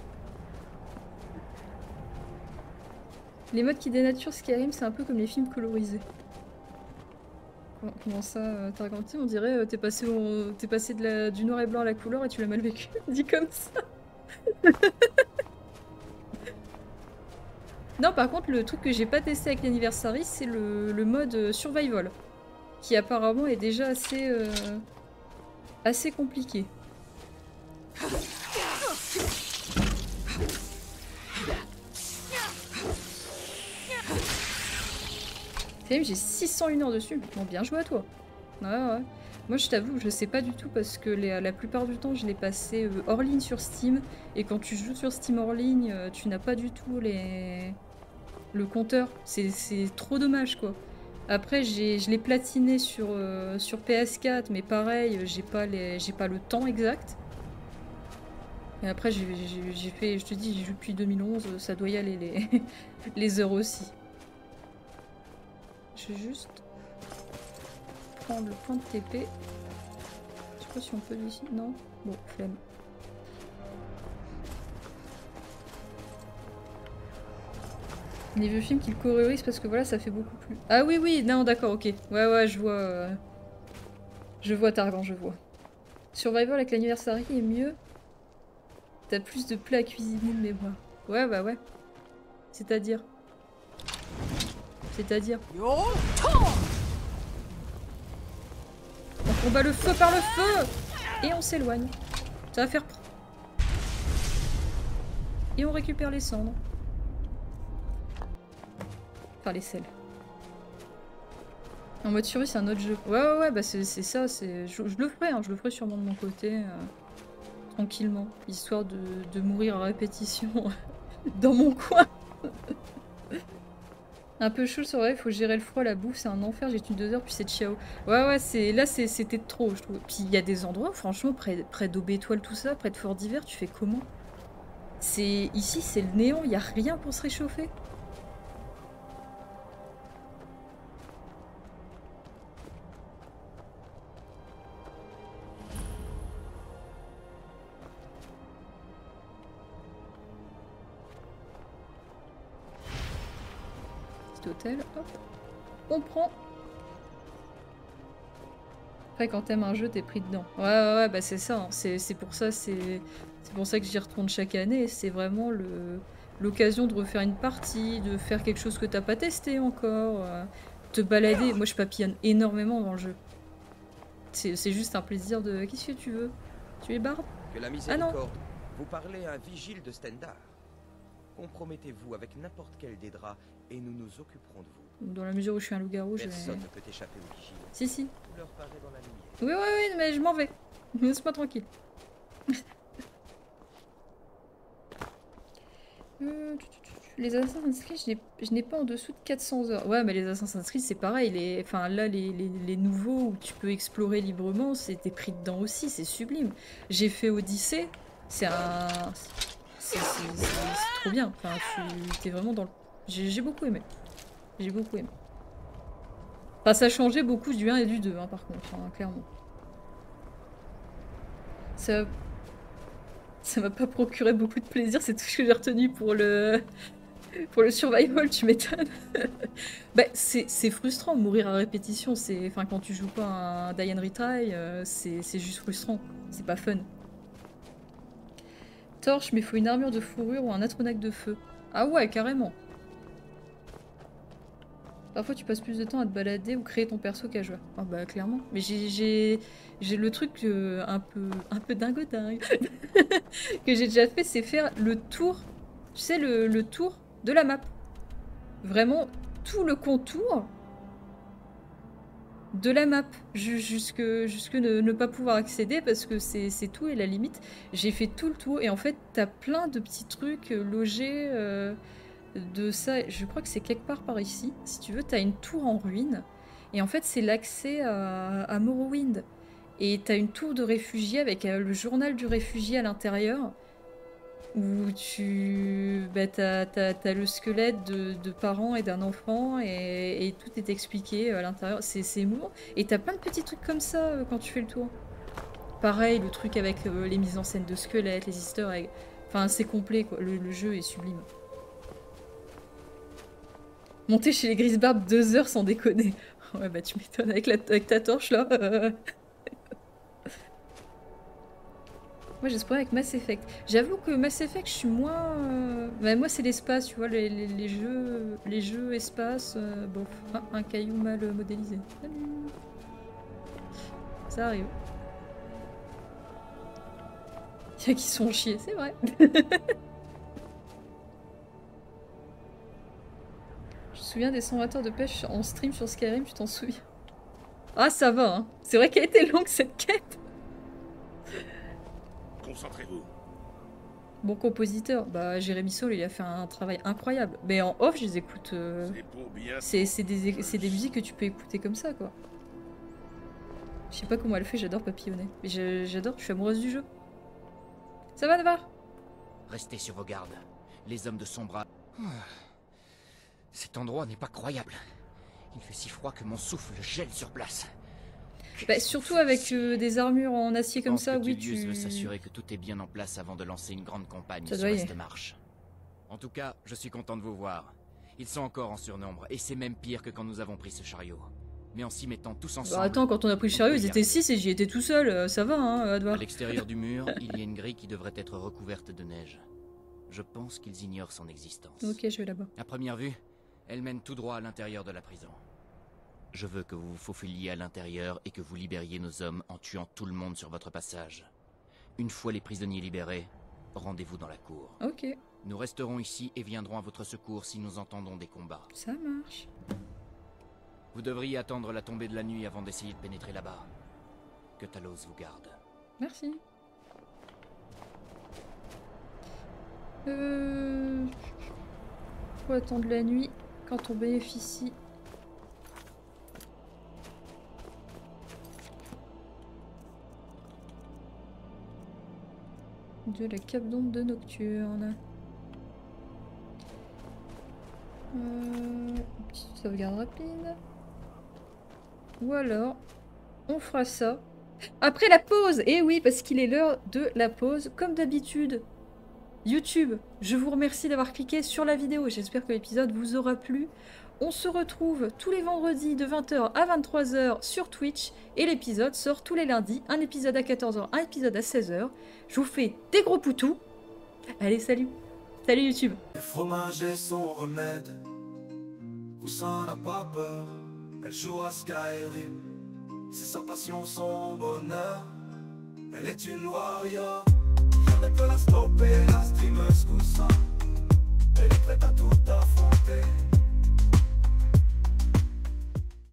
Les modes qui dénaturent Skyrim, c'est un peu comme les films colorisés. Comment, comment ça, euh, t'as raconté? On dirait euh, t'es passé, au, t'es passé de la, du noir et blanc à la couleur et tu l'as mal vécu. Dit comme ça. Non, par contre, le truc que j'ai pas testé avec l'Anniversary, c'est le, le mode euh, survival. Qui apparemment est déjà assez, euh, assez compliqué. J'ai six cent une heures dessus. Bon, bien joué à toi. Ouais, ouais. Moi, je t'avoue, je sais pas du tout parce que les, la plupart du temps, je l'ai passé euh, hors ligne sur Steam. Et quand tu joues sur Steam hors ligne, euh, tu n'as pas du tout les... le compteur. C'est trop dommage, quoi. Après, je l'ai platiné sur, euh, sur P S quatre, mais pareil, j'ai pas, les, j'ai pas le temps exact. Et après, j'ai fait, je te dis, j'y joue depuis deux mille onze, ça doit y aller les, les heures aussi. Je vais juste prendre le point de T P. Je sais pas si on peut ici. Non? Bon, flemme. Les vieux films qu'ils choréorisent parce que voilà, ça fait beaucoup plus. Ah oui, oui, non, d'accord, ok. Ouais, ouais, je vois. Euh... Je vois Targan, je vois. Survivor avec l'Anniversary est mieux. T'as plus de plats à cuisiner de mémoire. Ouais, bah ouais. C'est-à-dire. C'est-à-dire. On combat le feu par le feu! Et on s'éloigne. Ça va faire... Et on récupère les cendres. Enfin, les sels. En mode survie, c'est un autre jeu. Ouais, ouais, ouais, bah c'est ça. Je, je le ferai, hein, je le ferai sûrement de mon côté. Euh, tranquillement. Histoire de, de mourir à répétition dans mon coin. Un peu chaud sur vrai, il faut gérer le froid, la bouffe, c'est un enfer, j'ai tenu deux heures puis c'est ciao. Ouais ouais, c'est là c'était trop je trouve. Puis il y a des endroits franchement près, près d'Aube Étoile tout ça, près de Fort d'Hiver, tu fais comment? C'est ici c'est le néant, il y a rien pour se réchauffer. Hôtel, hop, on prend. Après quand t'aimes un jeu t'es pris dedans. Ouais ouais, ouais bah c'est ça, hein. C'est pour ça c'est pour ça que j'y retourne chaque année. C'est vraiment le l'occasion de refaire une partie, de faire quelque chose que t'as pas testé encore, euh, te balader. Moi je papillonne énormément dans le jeu. C'est juste un plaisir de... Qu'est-ce que tu veux? Tu es barde? Que la miséricorde. Vous parlez à un vigile de Stendarr. Compromettez-vous avec n'importe quel des draps et nous nous occuperons de vous. Dans la mesure où je suis un loup-garou, je vais... Personne ne peut échapper au vigile. Si, si. Tout leur paraît dans la lumière. Oui, oui, oui, mais je m'en vais. Laisse-moi tranquille. Euh, les Assassin's Creed, je n'ai- je n'ai pas en dessous de quatre cents heures. Ouais, mais les Assassin's Creed, c'est pareil. Les, enfin, là, les, les, les nouveaux où tu peux explorer librement, c'était pris dedans aussi, c'est sublime. J'ai fait Odyssée, c'est un... C'est c'est- c'est- c'est trop bien. Enfin, tu t'es vraiment dans le... J'ai j'ai beaucoup aimé. J'ai beaucoup aimé. Enfin, ça changeait beaucoup du un et du deux, hein, par contre, hein, clairement. Ça... Ça m'a pas procuré beaucoup de plaisir, c'est tout ce que j'ai retenu pour le... Pour le survival, tu m'étonnes. Bah, c'est c'est frustrant, mourir à répétition, c'est... Enfin, quand tu joues pas à un Die and Retry, euh, c'est c'est juste frustrant. C'est pas fun. Torche, mais il faut une armure de fourrure ou un atronach de feu. Ah ouais, carrément. Parfois, tu passes plus de temps à te balader ou créer ton perso qu'à jouer. Ah bah, clairement. Mais j'ai j'ai j'ai le truc euh, un peu un peu dingo dingue que j'ai déjà fait, c'est faire le tour, tu sais, le, le tour de la map. Vraiment, tout le contour de la map. Ju- Jusque, jusque ne, ne pas pouvoir accéder parce que c'est c'est tout et la limite. J'ai fait tout le tour et en fait, t'as plein de petits trucs euh, logés... euh, de ça, je crois que c'est quelque part par ici. Si tu veux, t'as une tour en ruine. Et en fait, c'est l'accès à, à Morrowind. Et t'as une tour de réfugiés avec euh, le journal du réfugié à l'intérieur. Où tu... Bah, t'as, t'as, t'as le squelette de, de parents et d'un enfant. Et, et tout est expliqué à l'intérieur. C'est, c'est émouvant. Et t'as plein de petits trucs comme ça euh, quand tu fais le tour. Pareil, le truc avec euh, les mises en scène de squelettes, les easter eggs. Enfin, c'est complet, quoi. Le, le jeu est sublime. Monter chez les Grisbarbes deux heures sans déconner. Ouais, bah tu m'étonnes avec, la, avec ta torche là. Euh... Moi j'ai ce problème avec Mass Effect. J'avoue que Mass Effect, je suis moins. Euh... Bah, moi c'est l'espace, tu vois, les, les, les jeux les jeux espace. Euh... Bon, un, un caillou mal modélisé. Salut. Ça arrive. Il y a qui sont chiés, c'est vrai. Je me souviens des cent vingt heures de pêche en stream sur Skyrim, tu t'en souviens? Ah, ça va, hein. C'est vrai qu'elle était longue cette quête. Concentrez-vous. Bon compositeur, bah Jérémy Saul, il a fait un travail incroyable. Mais en off, je les écoute. Euh... C'est c'est des, c'est des musiques que tu peux écouter comme ça, quoi. Je sais pas comment elle fait, j'adore papillonner. Mais je- j'adore, je suis amoureuse du jeu. Ça va, Navarre? Restez sur vos gardes. Les hommes de Sombra... Cet endroit n'est pas croyable. Il fait si froid que mon souffle gèle sur place. Bah, surtout avec euh, des armures en acier comme ça, oui, Tullius tu... veut s'assurer que tout est bien en place avant de lancer une grande campagne Ça sur doit y cette être. marche. En tout cas, je suis content de vous voir. Ils sont encore en surnombre, et c'est même pire que quand nous avons pris ce chariot. Mais en s'y mettant tous ensemble... Bah, attends, quand on a pris le chariot, peut ils y étaient arriver. six et j'y étais tout seul, euh, ça va, hein, À Edouard. l'extérieur du mur, il y a une grille qui devrait être recouverte de neige. Je pense qu'ils ignorent son existence. Ok, je vais là-bas. À première vue, elle mène tout droit à l'intérieur de la prison. Je veux que vous vous faufiliez à l'intérieur et que vous libériez nos hommes en tuant tout le monde sur votre passage. Une fois les prisonniers libérés, rendez-vous dans la cour. Ok, Nous resterons ici et viendrons à votre secours si nous entendons des combats. ça marche. Vous devriez attendre la tombée de la nuit avant d'essayer de pénétrer là-bas. Que Talos vous garde. Merci. Euh... Faut attendre la nuit quand on bénéficie. De la cape d'onde de Nocturne. Euh... une petite sauvegarde rapide. Ou alors, on fera ça après la pause. Et oui, parce qu'il est l'heure de la pause, comme d'habitude. YouTube, je vous remercie d'avoir cliqué sur la vidéo. J'espère que l'épisode vous aura plu. On se retrouve tous les vendredis de vingt heures à vingt-trois heures sur Twitch. Et l'épisode sort tous les lundis. Un épisode à quatorze heures, un épisode à seize heures. Je vous fais des gros poutous. Allez, salut. Salut YouTube. Le fromage est son remède. Poussin n'a pas peur. Elle joue à Skyrim. C'est sa passion, son bonheur. Elle est une warrior. Jamais peut la stopper, la streameuse Poussin. Elle est prête à tout affronter.